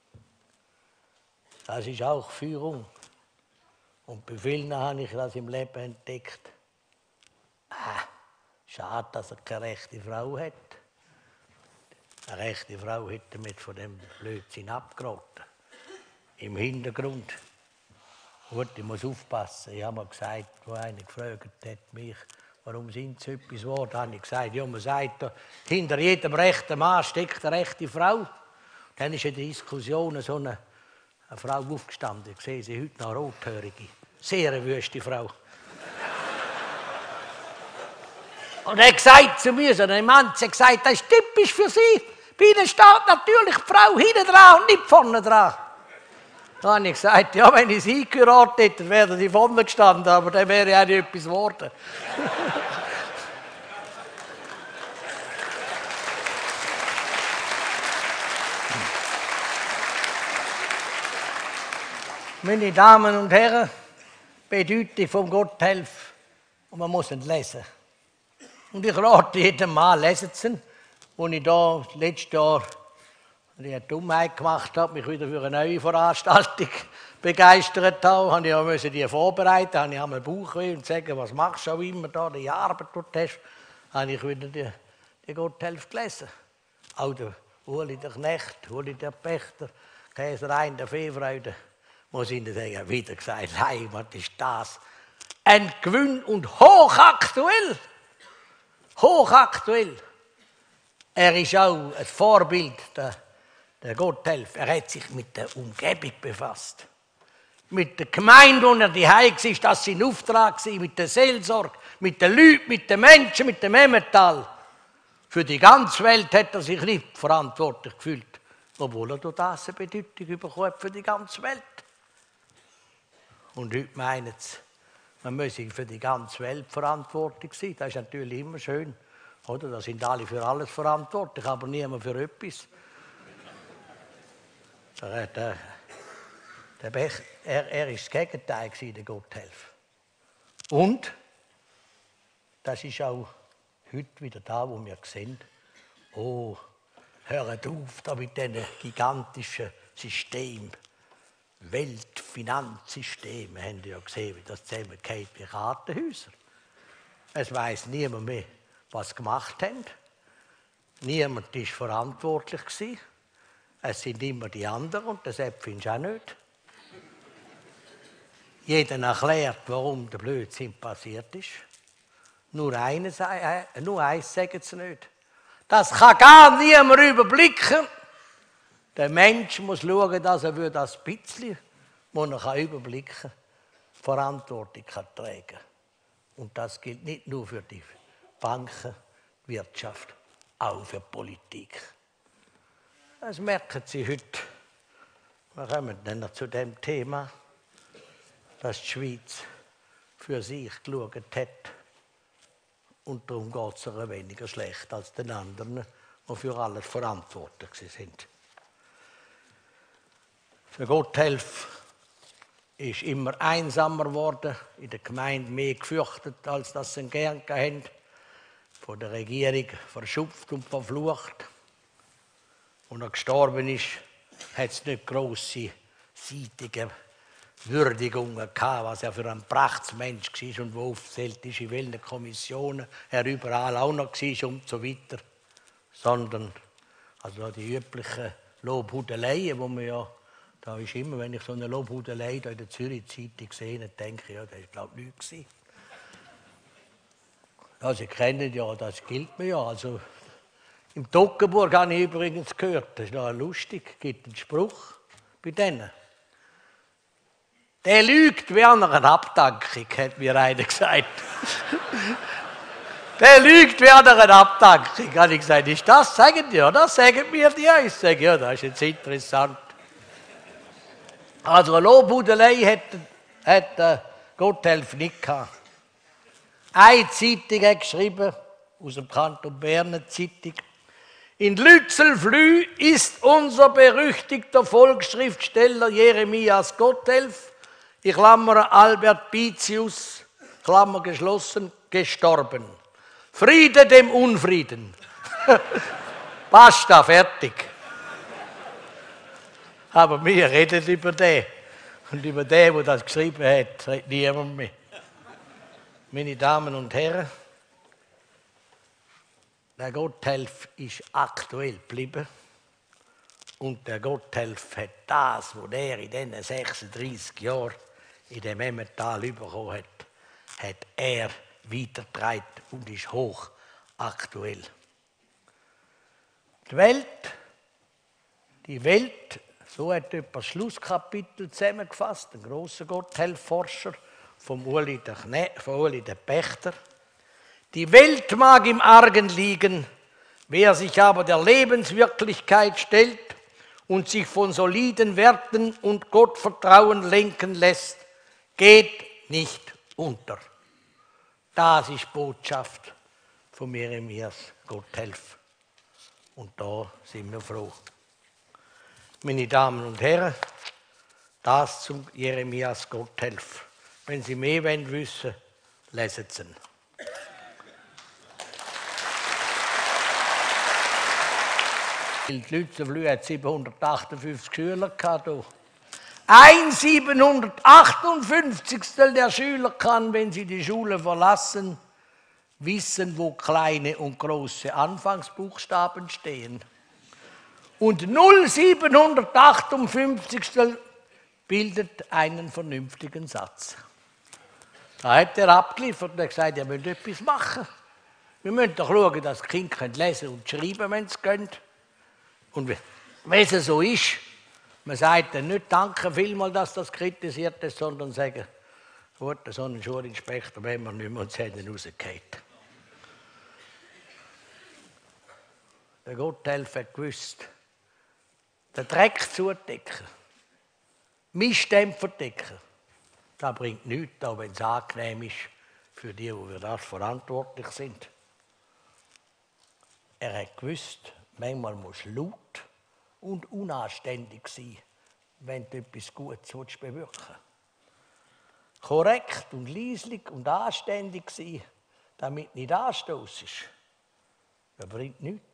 Das ist auch Führung. Und bei vielen habe ich das im Leben entdeckt. Ah, schade, dass er keine rechte Frau hat. Eine rechte Frau hätte mit von dem Blödsinn abgeraten. Im Hintergrund. Gut, ich muss aufpassen. Ich habe mir gesagt, wo einer gefragt hat mich, warum sind Sie etwas geworden, habe ich gesagt, ja, man sagt, hinter jedem rechten Mann steckt eine rechte Frau. Dann ist in der Diskussion so eine, eine Frau aufgestanden. Ich sehe sie heute noch rothörige. Sehr eine wüste Frau. Und er hat gesagt zu mir, so ein Mann, hat gesagt, das ist typisch für Sie. Bei Ihnen steht natürlich die Frau hinten dran und nicht vorne dran. Dann habe ich gesagt, ja, wenn ich sie geheiratet hätte, wäre sie vorne gestanden, aber dann wäre ja nicht etwas geworden. Meine Damen und Herren, Bedeutung vom Gotthelf, und man muss ihn lesen. Und ich rate jedem Mal, lesen Sie ihn. Als ich da letztes Jahr eine Dummheit gemacht habe, mich wieder für eine neue Veranstaltung begeistert habe, habe ich auch die vorbereiten, habe ich einmal Bauchweh und sagen, was machst du auch immer da, die Arbeit dort hast, habe ich wieder die, die Gotthelf gelesen. Auch der Uli der Knecht, Uli der Pächter, Käserein der Feefreude, muss ich Ihnen sagen, wieder gesagt, hey, was ist das? Ein Gewinn und hochaktuell. Hochaktuell. Er ist auch ein Vorbild, der, der Gotthelf. Er hat sich mit der Umgebung befasst. Mit der Gemeinde, wo er die Heim ist, das sein Auftrag war, mit der Seelsorge, mit den Leuten, mit den Menschen, mit dem Emmental. Für die ganze Welt hat er sich nicht verantwortlich gefühlt, obwohl er durch das eine Bedeutung bekommen hat für die ganze Welt. Und heute meinen sie, man müsse für die ganze Welt verantwortlich sein. Das ist natürlich immer schön. Oder? Da sind alle für alles verantwortlich, aber niemand für etwas. Der, der, der Bech, er, er ist das Gegenteil gewesen, der Gotthelf. Und das ist auch heute wieder da, wo wir sehen, oh, hört auf da mit diesen gigantischen Systemen. Weltfinanzsystem, wir haben ja gesehen, wie das zusammengeht wie Kartenhäuser. Es weiss niemand mehr, was sie gemacht haben. Niemand war verantwortlich gewesen. Es sind immer die anderen und deshalb findest du auch nicht. Jeder erklärt, warum der Blödsinn passiert ist. Nur eines, äh, nur eins sagen sie nicht. Das kann gar niemand überblicken. Der Mensch muss schauen, dass er das bisschen, das er überblicken kann, Verantwortung kann tragen. Und das gilt nicht nur für die Banken, Wirtschaft, auch für die Politik. Das merken Sie heute. Wir kommen dann noch zu dem Thema, dass die Schweiz für sich geschaut hat. Und darum geht es ihr weniger schlecht als den anderen, die für alles verantwortlich sind. Der Gotthelf ist immer einsamer geworden, in der Gemeinde mehr gefürchtet, als dass sie ihn gern hatten. Von der Regierung verschupft und verflucht. Und er gestorben ist, hat es nicht grosse, seitige Würdigungen gehabt, was er für ein Prachtsmensch war und wo aufgezählt ist, in welchen Kommissionen er überall auch noch war und so weiter. Sondern also die üblichen Lobhudeleien, die man ja da ist immer, wenn ich so eine Lobhudelei da in der Zürich-Zeitung sehe, denke ich, ja, das war glaube ich nichts. Ja, Sie kennen ja, das gilt mir ja. Also, im Toggenburg habe ich übrigens gehört, das ist noch lustig, es gibt einen Spruch bei denen. Der lügt wie an einer Abdankung, hat mir einer gesagt. Der lügt wie an einer Abdankung. Habe ich gesagt, ist das, sagen die, ja, das sagen mir die. Ich sage, ja, das ist jetzt interessant. Also eine Lobhudelei hat, hat äh, Gotthelf nicht gehabt. Eine Zeitung hat geschrieben, aus dem Kanton Bern, eine Zeitung. In Lützelflüh ist unser berüchtigter Volksschriftsteller Jeremias Gotthelf, ich klammere Albert Pitius, Klammer geschlossen, gestorben. Friede dem Unfrieden. Basta, fertig. Aber wir reden über den. Und über den, der das geschrieben hat, redet niemand mehr. Meine Damen und Herren, der Gotthelf ist aktuell geblieben. Und der Gotthelf hat das, was er in diesen sechsunddreissig Jahren in dem Emmental bekommen hat, hat er weitergetragen und ist hoch aktuell. Die Welt, die Welt, so hat jemand das Schlusskapitel zusammengefasst, ein grosser Gotthelf-Forscher vom Uli der, Kne, von Uli der Pächter. Die Welt mag im Argen liegen, wer sich aber der Lebenswirklichkeit stellt und sich von soliden Werten und Gottvertrauen lenken lässt, geht nicht unter. Das ist Botschaft von Jeremias Gotthelf. Und da sind wir froh. Meine Damen und Herren, das zum Jeremias Gotthelf. Wenn Sie mehr wollen wissen, lesen Sie ihn. Die Lützenflüh hat siebenhundertachtundfünfzig Schüler gehabt. Ein siebenhundertachtundfünfzigstel der Schüler kann, wenn sie die Schule verlassen, wissen, wo kleine und große Anfangsbuchstaben stehen. Und null siebenhundertachtundfünfzigstel bildet einen vernünftigen Satz. Da hat er abgeliefert und gesagt, ihr müsst etwas machen. Wir müssen doch schauen, dass die Kinder lesen und schreiben, wenn sie können. Und wenn es so ist, man sagt dann nicht, danke vielmals, dass das kritisiert ist, sondern sagen, gut, so einen Schulinspektor wenn wir nicht mehr und sie haben ihn rausgefallen. Der Gotthelf hat gewusst, den Dreck zudecken, Missstände verdecken, das bringt nichts, auch wenn es angenehm ist für die, die für das verantwortlich sind. Er hat gewusst, manchmal muss laut und unanständig sein, wenn du etwas Gutes bewirken willst. Korrekt und leislich und anständig sein, damit nicht anstoß ist, das bringt nichts.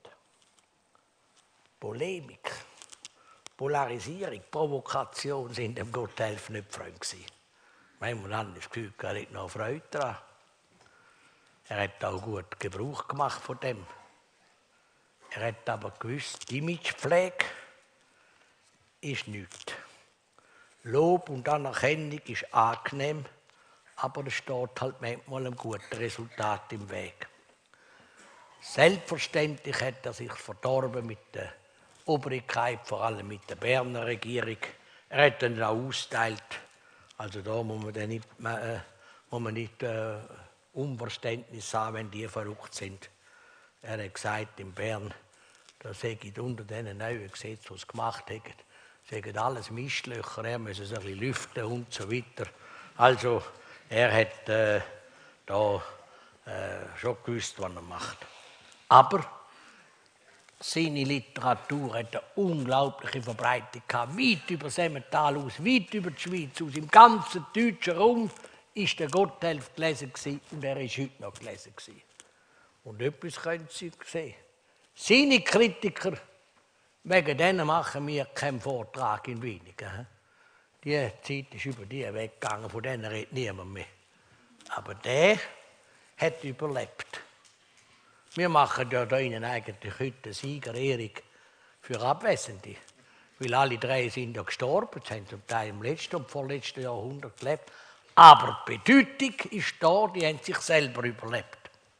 Polemik, Polarisierung, Provokation sind dem Gotthelf nicht Freund gewesen. Manchmal haben wir das Gefühl, er hat noch Freude daran. Er hat auch gut Gebrauch gemacht von dem. Er hat aber gewusst, die Imagepflege ist nichts. Lob und Anerkennung ist angenehm, aber es steht halt manchmal einem guten Resultat im Weg. Selbstverständlich hat er sich verdorben mit der Obrigkeit, vor allem mit der Berner Regierung. Er hat dann auch austeilt. Also da muss man dann nicht, äh, muss man nicht äh, Unverständnis haben, wenn die verrückt sind. Er hat gesagt, in Bern, da sägen unter diesen neuen Gesetzen, die sie gemacht haben, sägen alles Mistlöcher, er müsse es ein bisschen lüften und so weiter. Also er hat äh, da äh, schon gewusst, was er macht. Aber seine Literatur hat eine unglaubliche Verbreitung gehabt, weit über Emmental aus, weit über die Schweiz aus. Im ganzen deutschen Raum war der Gotthelf gelesen und er ist heute noch gelesen. Und etwas können Sie sehen. Seine Kritiker, wegen denen machen wir keinen Vortrag in Wenigen. Die Zeit ist über die weggegangen, von denen redet niemand mehr. Aber der hat überlebt. Wir machen ja da Ihnen eigentlich heute eine Siegerehrung für Abwesende. Weil alle drei sind ja gestorben, sie haben zum Teil im letzten und vorletzten Jahrhundert gelebt. Aber die Bedeutung ist da, die haben sich selber überlebt.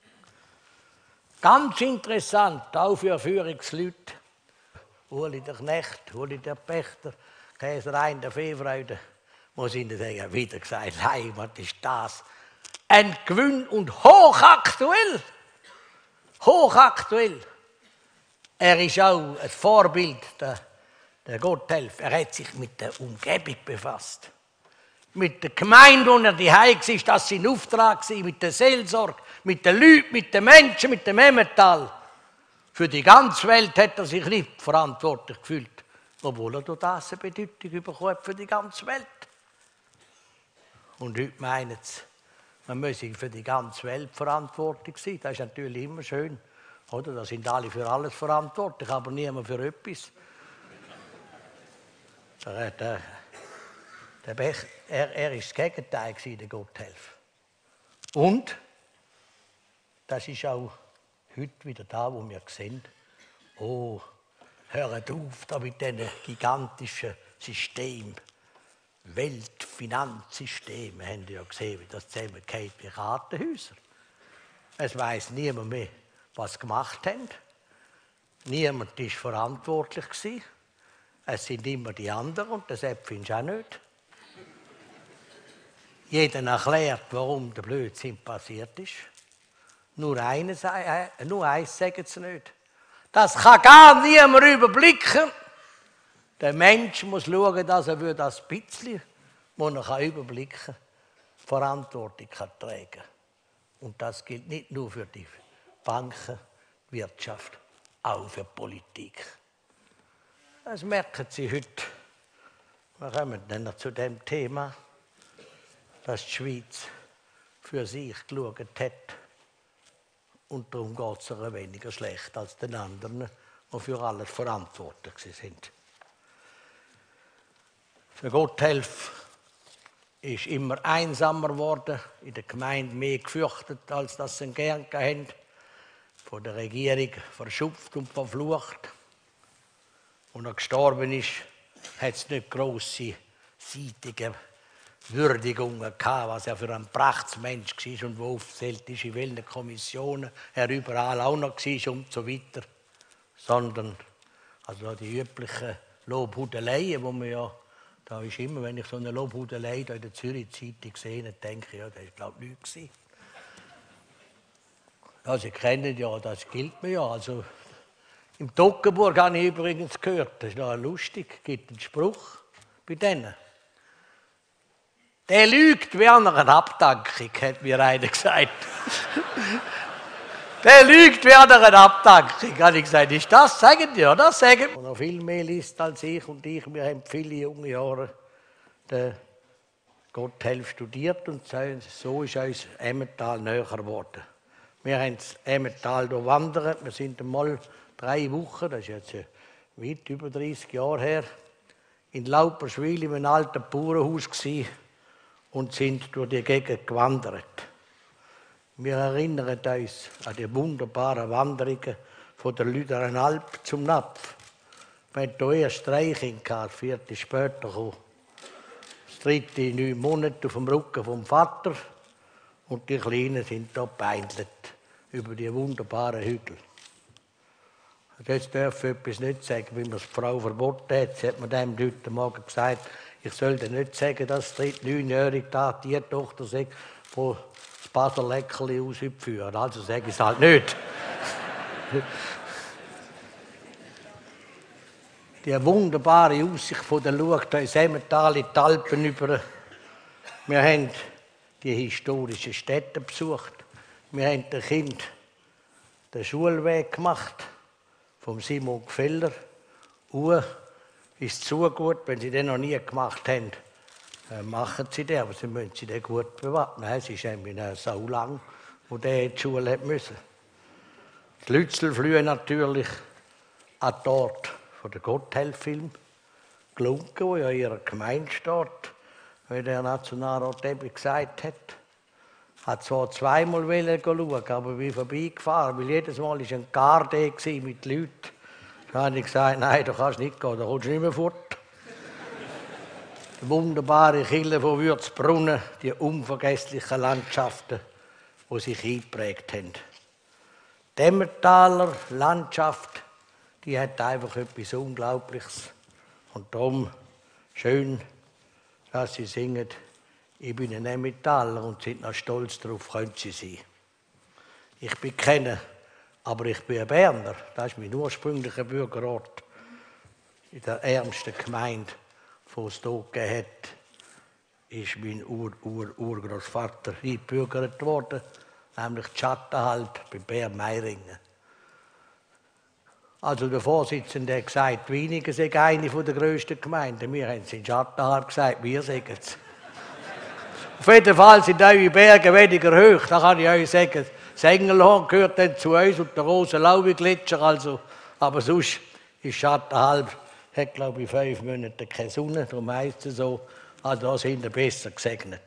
Ganz interessant, auch für Führungsleute. Uli der Knecht, Uli der Pächter, Käserein der Feefreude, muss ich Ihnen sagen, wieder gesagt, nein, was ist das? Ein Gewinn und hochaktuell. Hochaktuell. Er ist auch ein Vorbild, der, der Gotthelf. Er hat sich mit der Umgebung befasst. Mit der Gemeinde, wo er die Heim war, das sein Auftrag war, mit der Seelsorge, mit den Leuten, mit den Menschen, mit dem Emmental. Für die ganze Welt hat er sich nicht verantwortlich gefühlt, obwohl er durch das eine Bedeutung bekommen hat für die ganze Welt. Und heute meinen sie, man müsse für die ganze Welt verantwortlich sein. Das ist natürlich immer schön. Oder? Da sind alle für alles verantwortlich, aber niemand für etwas. Der, der, der Bech, er, er ist das Gegenteil gewesen, der Gotthelf. Und das ist auch heute wieder da, wo wir sehen, oh, hört auf da mit diesen gigantischen Systemen. Weltfinanzsystem, wir haben ja gesehen, wie das zusammengeht wie Kartenhäuser. Es weiss niemand mehr, was sie gemacht haben. Niemand war verantwortlich gewesen. Es sind immer die anderen und das findest du auch nicht. Jeder erklärt, warum der Blödsinn passiert ist. Nur eines, äh, nur eins sagen sie nicht. Das kann gar niemand überblicken. Der Mensch muss schauen, dass er das bisschen, das er überblicken kann, Verantwortung kann tragen. Und das gilt nicht nur für die Banken, Wirtschaft, auch für die Politik. Das merken Sie heute. Wir kommen dann noch zu dem Thema, dass die Schweiz für sich geschaut hat. Und darum geht es ihr weniger schlecht als den anderen, die für alles verantwortlich sind. Der Gotthelf ist immer einsamer geworden, in der Gemeinde mehr gefürchtet, als dass sie ihn gern hatten. Von der Regierung verschupft und verflucht. Und er gestorben ist, hat es nicht grosse, seitige Würdigungen gehabt, was er für ein Prachtsmensch war und wo aufgezählt ist, in welchen Kommissionen er überall auch noch war und so weiter. Sondern also die üblichen Lobhudeleien, wo man ja, da ist immer, wenn ich so eine Lobhudelei da in der Zürich-Zeitung sehe, denke ich, ja, das war glaube ich nichts. Ja, Sie kennen ja, das gilt mir ja. Also, im Toggenburg habe ich übrigens gehört, das ist noch lustig, es gibt einen Spruch bei denen. Der lügt während einer Abdankung, hat mir einer gesagt. Der lügt während einer Abdankung, habe ich gesagt. Ist das, sagen die, oder? Sagen. Und noch viel mehr liest als ich und ich, wir haben viele junge Jahre den Gotthelf studiert und so ist uns Emmental näher geworden. Wir haben das Emmental durchwandert, wir sind einmal drei Wochen, das ist jetzt weit über dreißig Jahre her, in Lauperschwil in einem alten Bauernhaus gewesen und sind durch die Gegend gewandert. Wir erinnern uns an die wunderbaren Wanderungen von der Lüderen Alp zum Napf. Wir hatten hier erst drei Kinder, das vierte später gekommen. Das dritte in neun Monaten auf dem Rücken vom Vater und die Kleinen sind hier beindelt über die wunderbaren Hügel. Jetzt darf ich etwas nicht sagen, wie mir die Frau verboten hat. Sie hat mir dem heute Morgen gesagt, ich sollte nicht sagen, dass die neunjährige da die Tochter sei, die das Baseleckerli ausführen. Also sage ich es halt nicht. Die wunderbare Aussicht von der Lucht ins Emmental in die Alpen über. Wir haben die historischen Städte besucht. Wir haben den Kind den Schulweg gemacht, vom Simon Gfeller. Uhr ist zu gut, wenn Sie den noch nie gemacht haben, äh, machen Sie den, aber Sie müssen Sie den gut bewahren. Es ist nämlich so lang, wo der in die Schule hat müssen. Die Lützelflühe natürlich an dort von der Gotthelf-Film, Glunken, wo ja in Ihrer Gemeinde steht, wie der Nationalrat eben gesagt hat. Hat zwar zweimal schauen, aber wie vorbeigefahren, weil jedes Mal war ein Garde mit Leuten. Da habe ich gesagt, nein, da kannst du nicht gehen, da kommst du nicht mehr fort. Die wunderbare Kirche von Würzbrunnen, die unvergesslichen Landschaften, die sich eingeprägt haben. Die Emmentaler Landschaft, die hat einfach etwas Unglaubliches. Und darum schön, dass sie singen, ich bin ein Emmentaler und sind noch stolz darauf, können sie sein. Ich bin keiner, aber ich bin ein Berner. Das ist mein ursprünglicher Bürgerort. In der ärmsten Gemeinde, die es hier gegeben hat, ist mein Ur-Ur-Urgroßvater eingebürgert worden, nämlich die Schattenhalt bei Bern-Meiringen. Also der Vorsitzende hat gesagt, Wienigen sei eine der grössten Gemeinden. Wir haben es in Schattenhalt gesagt, wir sagen es. Auf jeden Fall sind eure Berge weniger hoch, da kann ich euch sagen. Das Engelhorn gehört dann zu uns und der Rosenlaube-Gletscher, also. Aber sonst ist Schattenhalb, hat glaube ich fünf Monate keine Sonne, darum heisst es so. Also da sind wir besser gesegnet.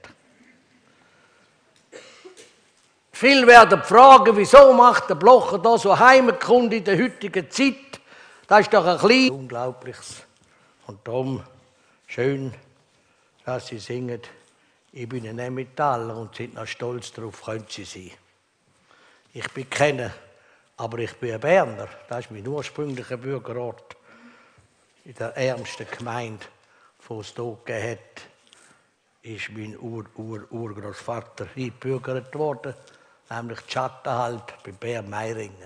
Viele werden fragen, wieso macht der Blocher da so Heimatkunde in der heutigen Zeit? Das ist doch ein kleines Unglaubliches. Und darum schön, dass sie singen, ich bin ein Emmentaler und sind noch stolz darauf, können sie sein. Ich bin keiner, aber ich bin ein Berner. Das ist mein ursprünglicher Bürgerort. In der ärmsten Gemeinde, die es hier gegeben hat, ist mein Ur-Ur-Urgroßvater eingebürgert worden, nämlich die Schattenhalb bei Bern-Meiringen.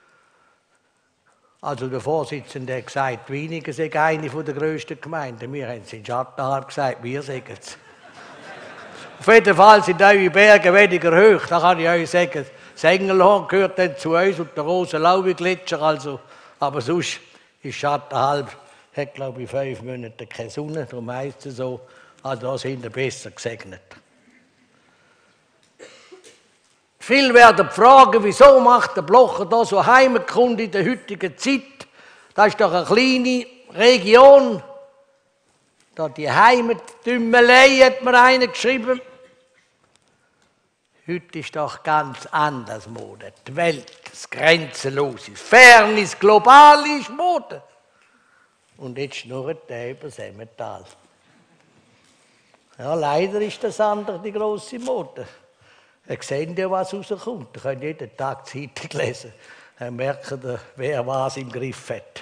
Also der Vorsitzende hat gesagt, Winigen sei eine der grössten Gemeinden. Wir haben es in Schattenhalb gesagt, wir sagen es. Auf jeden Fall sind eure Berge weniger hoch, da kann ich euch sagen. Das Engelhorn gehört dann zu uns und der Rosenlaube-Gletscher, also. Aber sonst ist Schattenhalb, hat glaube ich fünf Monate keine Sonne, darum heisst es so. Also da sind wir besser gesegnet. Viele werden fragen, wieso macht der Blocher da so Heimatkunde in der heutigen Zeit? Das ist doch eine kleine Region. Da die Heimatdümmelei hat mir einer geschrieben. Heute ist doch ganz anders Mode. Die Welt ist grenzenlos. Fern ist global ist Mode. Und jetzt schnurrt der über das Emmental. Ja, leider ist das andere die grosse Mode. Ihr seht ja, was rauskommt. Ihr könnt jeden Tag die Zeitung lesen. Dann merkt ihr, wer was im Griff hat.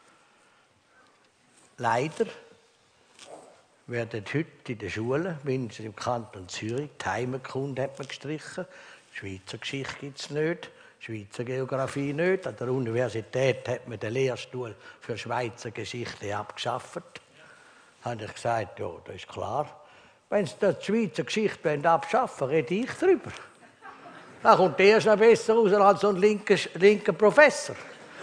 Leider werden heute in den Schulen, mindestens im Kanton Zürich, die Heimatkunde hat man gestrichen. Schweizer Geschichte gibt es nicht, Schweizer Geografie nicht. An der Universität hat man den Lehrstuhl für Schweizer Geschichte abgeschafft. Da habe ich gesagt, ja, das ist klar. Wenn Sie die Schweizer Geschichte abschaffen wollen, rede ich darüber. Da kommt erst noch besser raus als so ein linker, linker Professor.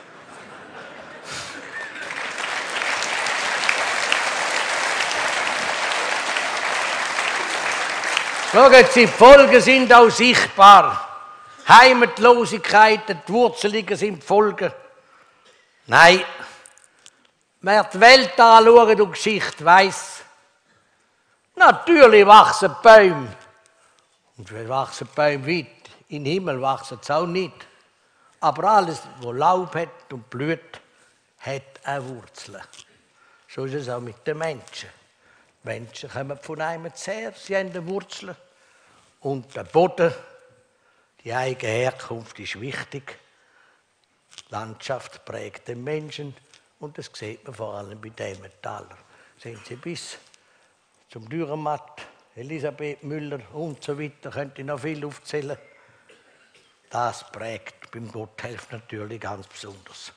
Schauen Sie, die Folgen sind auch sichtbar. Heimatlosigkeiten, die Wurzelungen sind die Folgen. Nein, wer die Welt anschaut und die Geschichte weiss, natürlich wachsen Bäume. Und wir wachsen Bäume weit. In den Himmel wachsen sie auch nicht. Aber alles, was Laub hat und blüht, hat eine Wurzel. So ist es auch mit den Menschen. Die Menschen kommen von einem her, sie haben eine Wurzel. Und der Boden, die eigene Herkunft ist wichtig. Die Landschaft prägt den Menschen. Und das sieht man vor allem bei den Emmentaler. Sehen Sie bis zum Dürrenmatt, Elisabeth Müller und so weiter, könnte ich noch viel aufzählen. Das prägt beim Gotthelf natürlich ganz besonders.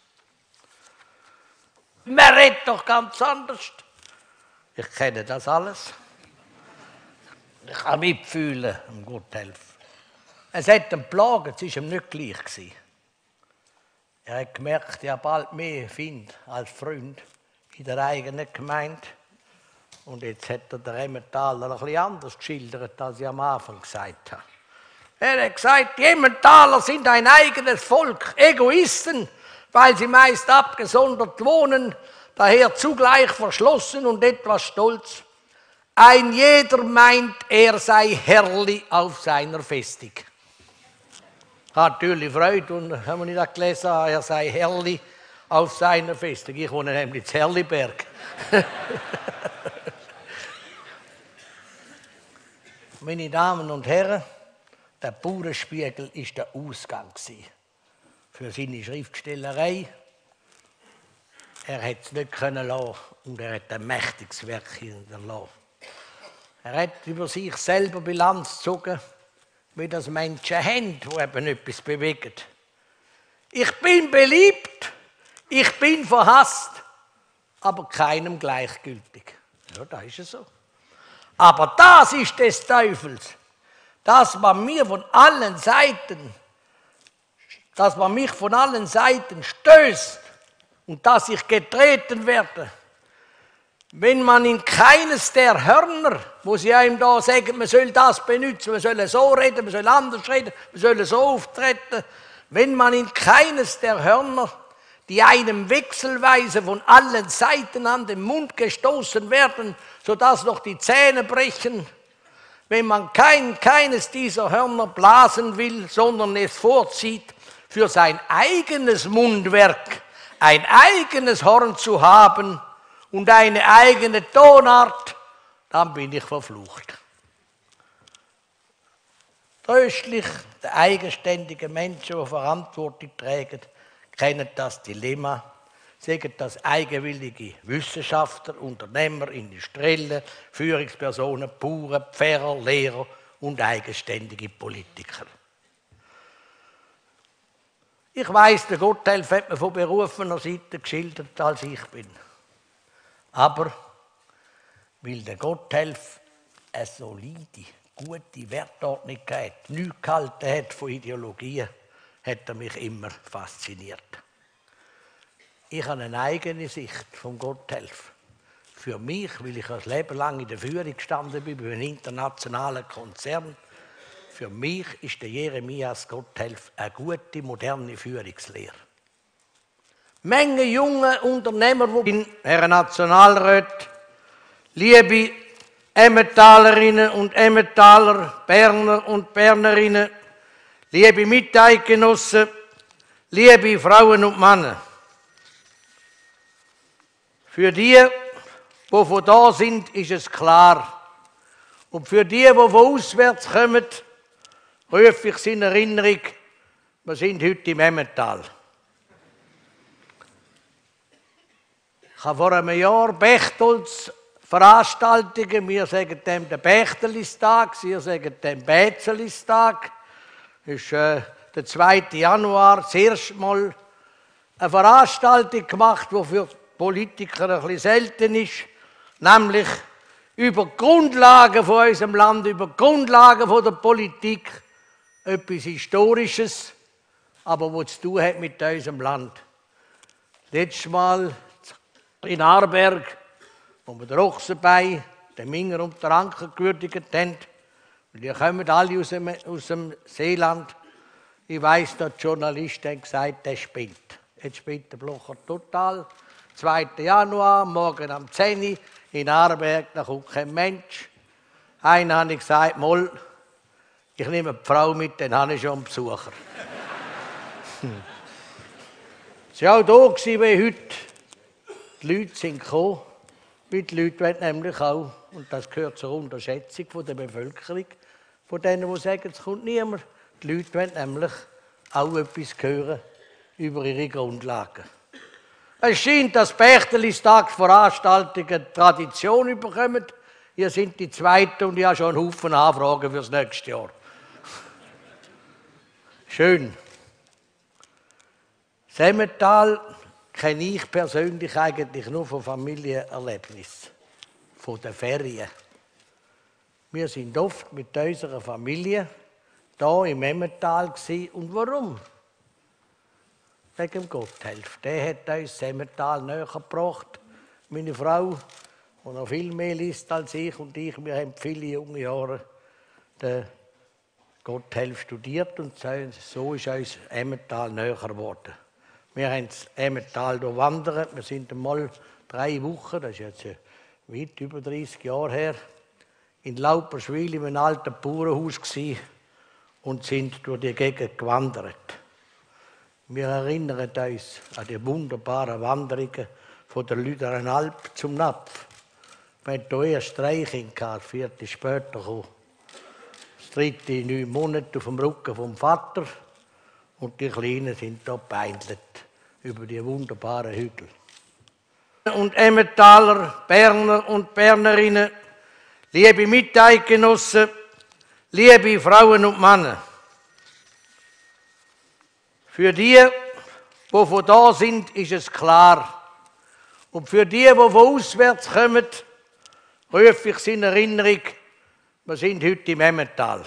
Man redet doch ganz anders. Ich kenne das alles. Ich kann mitfühlen, um Gotthelf. Es hat ihn geplagt, es war ihm nicht gleich. Er hat gemerkt, er bald mehr Find als Freund in der eigenen Gemeinde. Und jetzt hat er den Emmentaler ein bisschen anders geschildert, als ich am Anfang gesagt habe. Er hat gesagt, die Emmentaler sind ein eigenes Volk, Egoisten, weil sie meist abgesondert wohnen, daher zugleich verschlossen und etwas stolz. Ein jeder meint, er sei Herrli auf seiner Festung. Hat natürlich Freude, und haben wir nicht das gelesen, er sei Herrli auf seiner Festung. Ich wohne nämlich in Herliberg. Meine Damen und Herren, der Bauernspiegel war der Ausgang für seine Schriftstellerei. Er hat es nicht können lassen und er hat ein mächtiges Werk hinterlassen. Er hat über sich selber Bilanz gezogen, wie das Menschen haben, die eben etwas bewegen. Ich bin beliebt, ich bin verhasst, aber keinem gleichgültig. Ja, das ist es so. Aber das ist des Teufels, dass man mir von allen Seiten, dass man mich von allen Seiten stößt und dass ich getreten werde. Wenn man in keines der Hörner, wo sie einem da sagen, man soll das benutzen, man soll so reden, man soll anders reden, man soll so auftreten, wenn man in keines der Hörner, die einem wechselweise von allen Seiten an den Mund gestoßen werden, sodass noch die Zähne brechen, wenn man kein, keines dieser Hörner blasen will, sondern es vorzieht, für sein eigenes Mundwerk ein eigenes Horn zu haben und eine eigene Tonart, dann bin ich verflucht. Tröstlich, der eigenständige Menschen, die Verantwortung tragen, kennen das Dilemma, sagen das eigenwillige Wissenschaftler, Unternehmer, Industrielle, Führungspersonen, Bauern, Pfarrer, Lehrer und eigenständige Politiker. Ich weiss, der Gotthelf hat mir von berufener Seite geschildert, als ich bin. Aber weil der Gotthelf eine solide, gute Wertordnung hat, nichts gehalten hat von Ideologien, hat er mich immer fasziniert. Ich habe eine eigene Sicht vom Gotthelf. Für mich, weil ich ein Leben lang in der Führung gestanden bin, bei einem internationalen Konzern, für mich ist der Jeremias Gotthelf eine gute, moderne Führungslehre. Menge junge Unternehmer, die Herr Nationalrat, liebe Emmentalerinnen und Emmentaler, Berner und Bernerinnen, liebe Miteidgenossen, liebe Frauen und Männer. Für die, die von da sind, ist es klar. Und für die, die von auswärts kommen, rufe ich es in Erinnerung, wir sind heute im Emmental. Ich habe vor einem Jahr Bechtolds Veranstaltungen, wir sagen dem den Bechtelistag, Sie sagen dem Bäzelistag. Das ist äh, der zweite Januar, das erste Mal eine Veranstaltung gemacht, die für Politiker ein bisschen selten ist, nämlich über die Grundlagen von unserem Land, über die Grundlagen von der Politik, etwas Historisches, aber was zu tun hat mit unserem Land. Letztes Mal in Aarberg, wo wir den Ochsenbein, den Minger und den Anker gewürdigt haben, weil die kommen alle aus dem, aus dem Seeland. Ich weiss, dass die Journalisten haben gesagt, der spinnt. Jetzt spinnt der Blocher total. zweiten Januar, morgen am zehn Uhr in Aarberg, da kommt kein Mensch. Einer habe ich gesagt, Moll, ich nehme die Frau mit, dann habe ich schon einen Besucher. Es war auch da wie heute. Die Leute sind gekommen, weil die Leute wollen nämlich auch, und das gehört zur Unterschätzung von der Bevölkerung, von denen, die sagen, es kommt niemand. Die Leute wollen nämlich auch etwas hören über ihre Grundlagen. Es scheint, dass Bechtelistag-Veranstaltungen Tradition bekommen. Ihr sind die Zweite und ich habe schon einen Haufen Anfragen für das nächste Jahr. Schön. Das Emmental kenne ich persönlich eigentlich nur von Familienerlebnis, von den Ferien. Wir sind oft mit unserer Familie hier im Emmental gewesen. Und warum? Wegen dem Gotthelf. Der hat uns das Emmental näher gebracht. Meine Frau, die noch viel mehr liest als ich und ich, wir haben viele junge Jahre den Gotthelf studiert und so ist uns Emmental näher geworden. Wir haben das Emmental durchwandert. Wir sind einmal drei Wochen, das ist jetzt weit über dreißig Jahre her, in Lauperschwil in einem alten Bauernhaus gewesen und sind durch die Gegend gewandert. Wir erinnern uns an die wunderbaren Wanderungen von der Lüderen Alp zum Napf. Wir hatten hier erst drei Kinder, das vierte später gekommen. Das dritte in neun Monaten auf dem Rücken vom Vater und die Kleinen sind hier gebeindelt über die wunderbaren Hügel. Und Emmentaler, Berner und Bernerinnen, liebe Miteidgenossen, liebe Frauen und Männer. Für die, die von da sind, ist es klar. Und für die, die von auswärts kommen, rufe ich es in Erinnerung, wir sind heute im Emmental.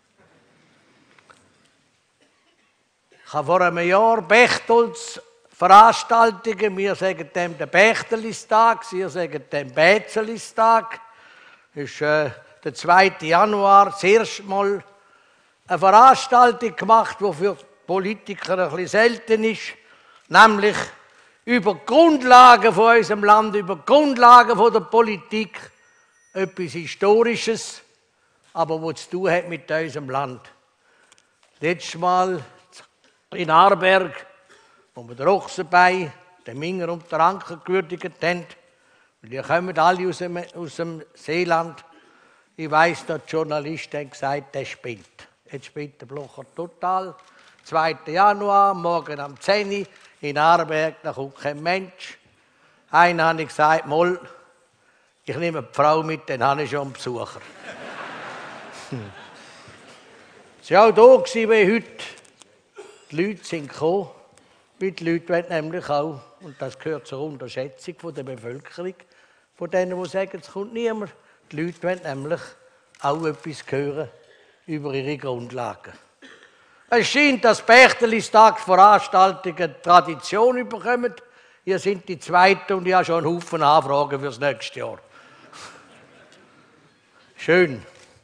Ich habe vor einem Jahr Bechtolds Veranstaltungen, wir sagen dem den Bechtelistag, Sie sagen dem Bäzelistag. Das ist äh, der zweite Januar, das erste Mal eine Veranstaltung gemacht, die für Politiker ein bisschen selten ist, nämlich über die Grundlagen von unserem Land, über die Grundlagen von der Politik, etwas Historisches, aber was zu tun hat mit unserem Land. Letztes Mal in Aarberg, wo wir den Ochsenbein, den Minger und den Anker gewürdigt haben, weil die kommen alle aus dem, aus dem Seeland. Ich weiss, dass die Journalisten haben gesagt, der spinnt. Jetzt spinnt der Blocher total. zweiten Januar, morgen am zehn Uhr in Aarberg, da kommt kein Mensch. Einer habe ich gesagt, Moll, ich nehme die Frau mit, dann habe ich schon einen Besucher. Es war auch da wie heute. Die Leute sind gekommen, weil die Leute wollen nämlich auch, und das gehört zur Unterschätzung von der Bevölkerung, von denen, die sagen, es kommt niemand. Die Leute wollen nämlich auch etwas hören über ihre Grundlagen. Es scheint, dass Berchtelistag-Veranstaltungen Tradition bekommen. Ihr seid die Zweite und ich habe schon einen Haufen Anfragen für das nächste Jahr. Schön.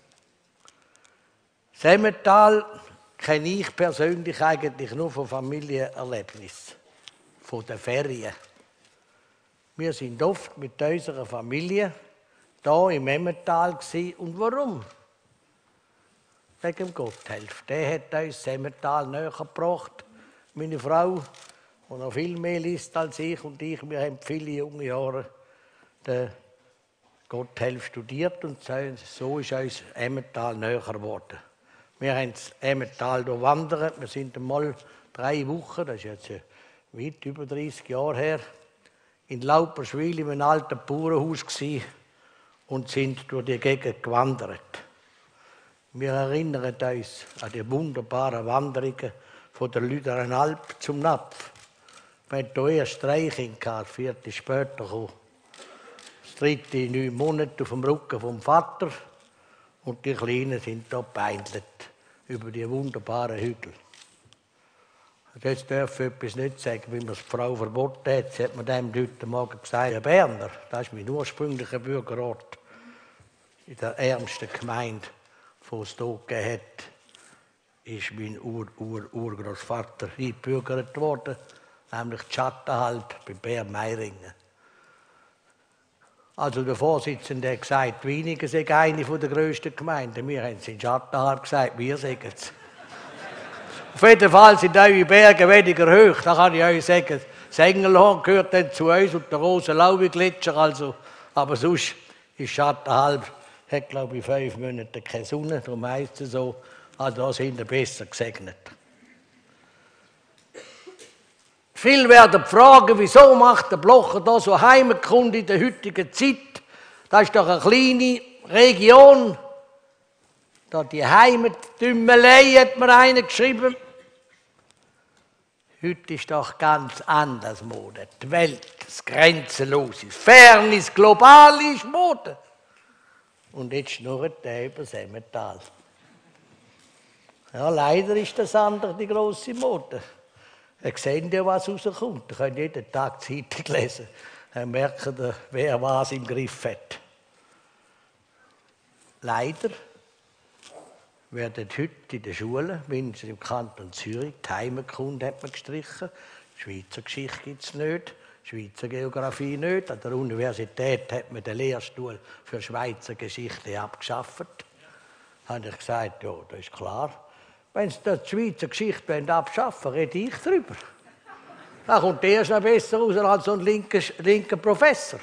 Simmental kenne ich persönlich eigentlich nur von Familienerlebnissen, von den Ferien. Wir sind oft mit unserer Familie hier im Emmental gewesen. Und warum? Wegen dem Gotthelf. Der hat uns Simmental näher gebracht. Meine Frau, die noch viel mehr liest als ich und ich, wir haben viele junge Jahre den Gotthelf studiert und so ist uns Emmental näher geworden. Wir haben das Emmental durchwandert. Wir sind einmal drei Wochen, das ist jetzt weit über dreißig Jahre her, in Lauperschwil in einem alten Bauernhaus gewesen und sind durch die Gegend gewandert. Wir erinnern uns an die wunderbaren Wanderungen von der Lüderen Alp zum Napf. Wir hatten hier erst drei Kinder, das vierte später gekommen. Das dritte in neun Monaten auf dem Rücken vom Vater und die Kleinen sind hier beindelt über die wunderbaren Hügel. Und jetzt darf ich etwas nicht sagen, wie mir die Frau verboten hat. Sie hat mir dem heute Morgen gesagt, der Berner, das ist mein ursprünglicher Bürgerort, in der ärmsten Gemeinde, die es hier gegeben hat, ist mein Ur-Ur-Urgroßvater eingebürgert worden, nämlich die Schattenhalt bei Bär-Meiringen. Also der Vorsitzende hat gesagt, Wienigen sei eine der grössten Gemeinden. Wir haben es in Schattenhalt gesagt, wir sagen es. Auf jeden Fall sind eure Berge weniger hoch, da kann ich euch sagen. Das Engelhorn gehört dann zu uns und der Rosenlaube-Gletscher, also. Aber sonst ist Schattenhalb, hat glaube ich fünf Monate keine Sonne, darum heisst es so. Also da sind wir besser gesegnet. Viele werden fragen, wieso macht der Blocher da so Heimatkunde in der heutigen Zeit? Das ist doch eine kleine Region. Da die Heimatdümmelei hat mir einer geschrieben. Heute ist doch ganz anders Mode. Die Welt ist grenzenlos. Fern ist global ist Mode. Und jetzt schnurrt der über das Emmental. Ja, leider ist das andere die grosse Mode. Ihr seht ja, was rauskommt. Ihr könnt jeden Tag die Zeitung lesen. Dann merkt ihr, wer was im Griff hat. Leider werden heute in den Schulen, mindestens im Kanton Zürich, die Heimatkunde hat man gestrichen. Schweizer Geschichte gibt es nicht, Schweizer Geografie nicht. An der Universität hat man den Lehrstuhl für Schweizer Geschichte abgeschafft. Da habe ich gesagt, ja, das ist klar. Wenn Sie die Schweizer Geschichte abschaffen wollen, rede ich darüber. Da kommt erst noch besser raus als so ein linker, linker Professor.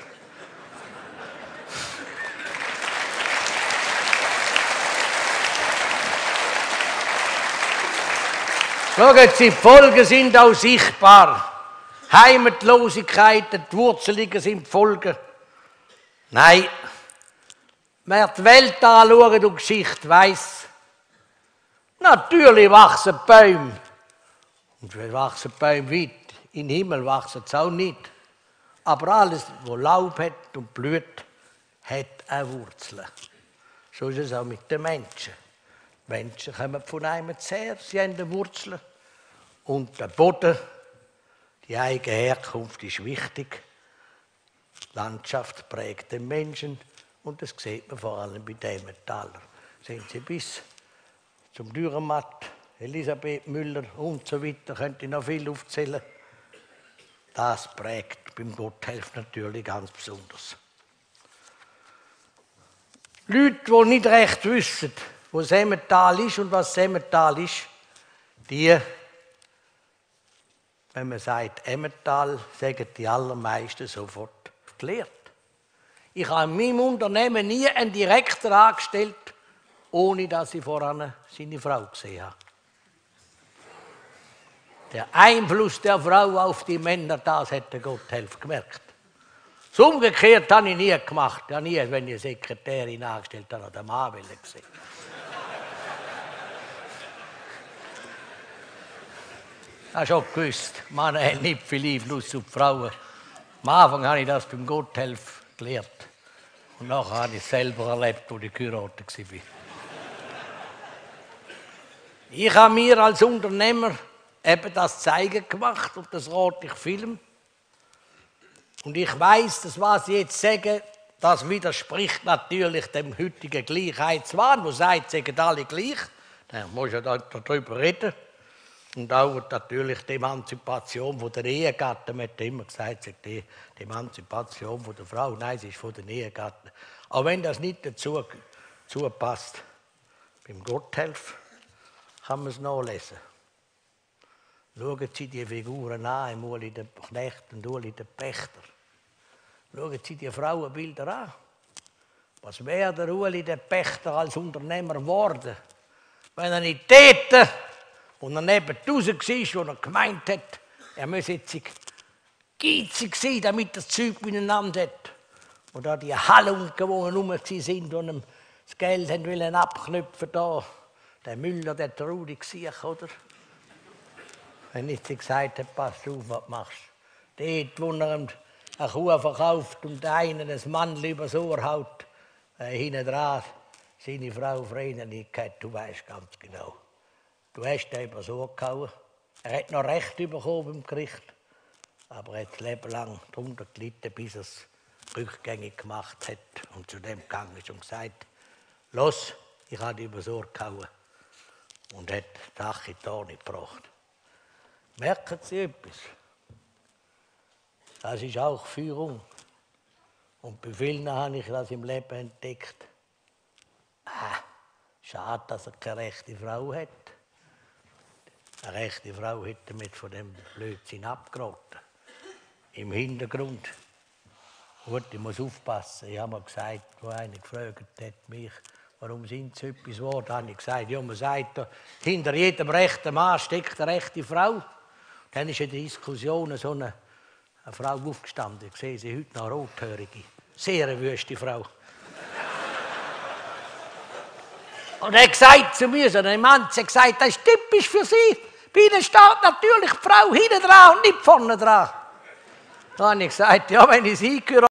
Schauen Sie, die Folgen sind auch sichtbar. Heimatlosigkeit, die Wurzelungen sind die Folgen. Nein, wer die Welt anschaut und die Geschichte weiss, natürlich wachsen Bäume. Und wir wachsen Bäume weit. In den Himmel wachsen sie auch nicht. Aber alles, was Laub hat und blüht, hat eine Wurzel. So ist es auch mit den Menschen. Die Menschen kommen von einem her, sie haben eine Wurzel. Und der Boden, die eigene Herkunft ist wichtig. Die Landschaft prägt den Menschen. Und das sieht man vor allem bei den Emmentaler. Sehen Sie bis zum Dürrenmatt, Elisabeth Müller und so weiter, könnte ich noch viel aufzählen. Das prägt beim Gotthelf natürlich ganz besonders. Leute, die nicht recht wissen, wo das Emmental ist und was das Emmental ist, die, wenn man sagt Emmental, sagen die allermeisten sofort gelehrt. Ich habe in meinem Unternehmen nie einen Direktor angestellt, ohne dass ich voran seine Frau gesehen habe. Der Einfluss der Frau auf die Männer, das hat der Gotthelf gemerkt. Das Umgekehrte habe ich nie gemacht. Ja, nie, wenn ich eine Sekretärin angestellt habe, hat der Mann gesehen. habe schon gewusst, Männer haben nicht viel Einfluss auf die Frauen. Am Anfang habe ich das beim Gotthelf gelernt. Und nachher habe ich es selber erlebt, als ich geheiratet war. Ich habe mir als Unternehmer eben das Zeigen gemacht und das rate ich Film. Und ich weiss, dass was ich jetzt sage, das widerspricht natürlich dem heutigen Gleichheitswahn, wo sagt, sagen alle gleich. Da muss ja darüber reden. Und auch natürlich die Emanzipation der Ehegatten. Man hat immer gesagt, die Emanzipation der Frau, nein, sie ist von den Ehegatten. Auch wenn das nicht dazu, dazu passt. Beim Gotthelf kann man es nachlesen. Schauen Sie die Figuren an, im Uli den Knecht und Uli den Pächter. Schauen Sie die Frauenbilder an. Was wäre der Uli der Pächter als Unternehmer geworden, wenn er nicht täte und er neben raus war, wo er gemeint hat, er müsse jetzt geizig sein, damit das Zeug miteinander hat. Und da die Halunken, die rum waren und ihm das Geld wollten abknüpfen da, der Müller, der traurig war, oder? Wenn ich sie gesagt habe, pass auf, was du machst. Dort, wo er eine Kuh verkauft und der einen ein Mannli übers Ohr haut, äh, hinten dran, seine Frau Vreneli, du weißt ganz genau. Du hast ihn übers Ohr gehauen. Er hat noch Recht bekommen beim Gericht, aber er hat das Leben lang darunter gelitten, bis er es rückgängig gemacht hat und zu dem gegangen ist und gesagt, los, ich habe dich übers Ohr gehauen und hat die Sache in die Ordnung gebracht. Merken Sie etwas? Das ist auch Führung. Und bei vielen habe ich das im Leben entdeckt. Ah, schade, dass er keine rechte Frau hat. Eine rechte Frau hätte mit von dem Blödsinn abgeraten. Im Hintergrund. Gut, ich muss aufpassen. Ich habe mir gesagt, wo einer gefragt hat mich, warum sind Sie etwas geworden, habe ich gesagt, ja, man sagt, hinter jedem rechten Mann steckt eine rechte Frau. Dann ist in der Diskussion so eine, eine Frau aufgestanden. Ich sehe sie heute noch, rothörige, sehr eine wüste Frau. Und er hat gesagt zu mir, so ein Mann hat gesagt, das ist typisch für Sie. Bei Ihnen steht natürlich die Frau hinten dran und nicht vorne dran. Da habe ich gesagt, ja, wenn ich sie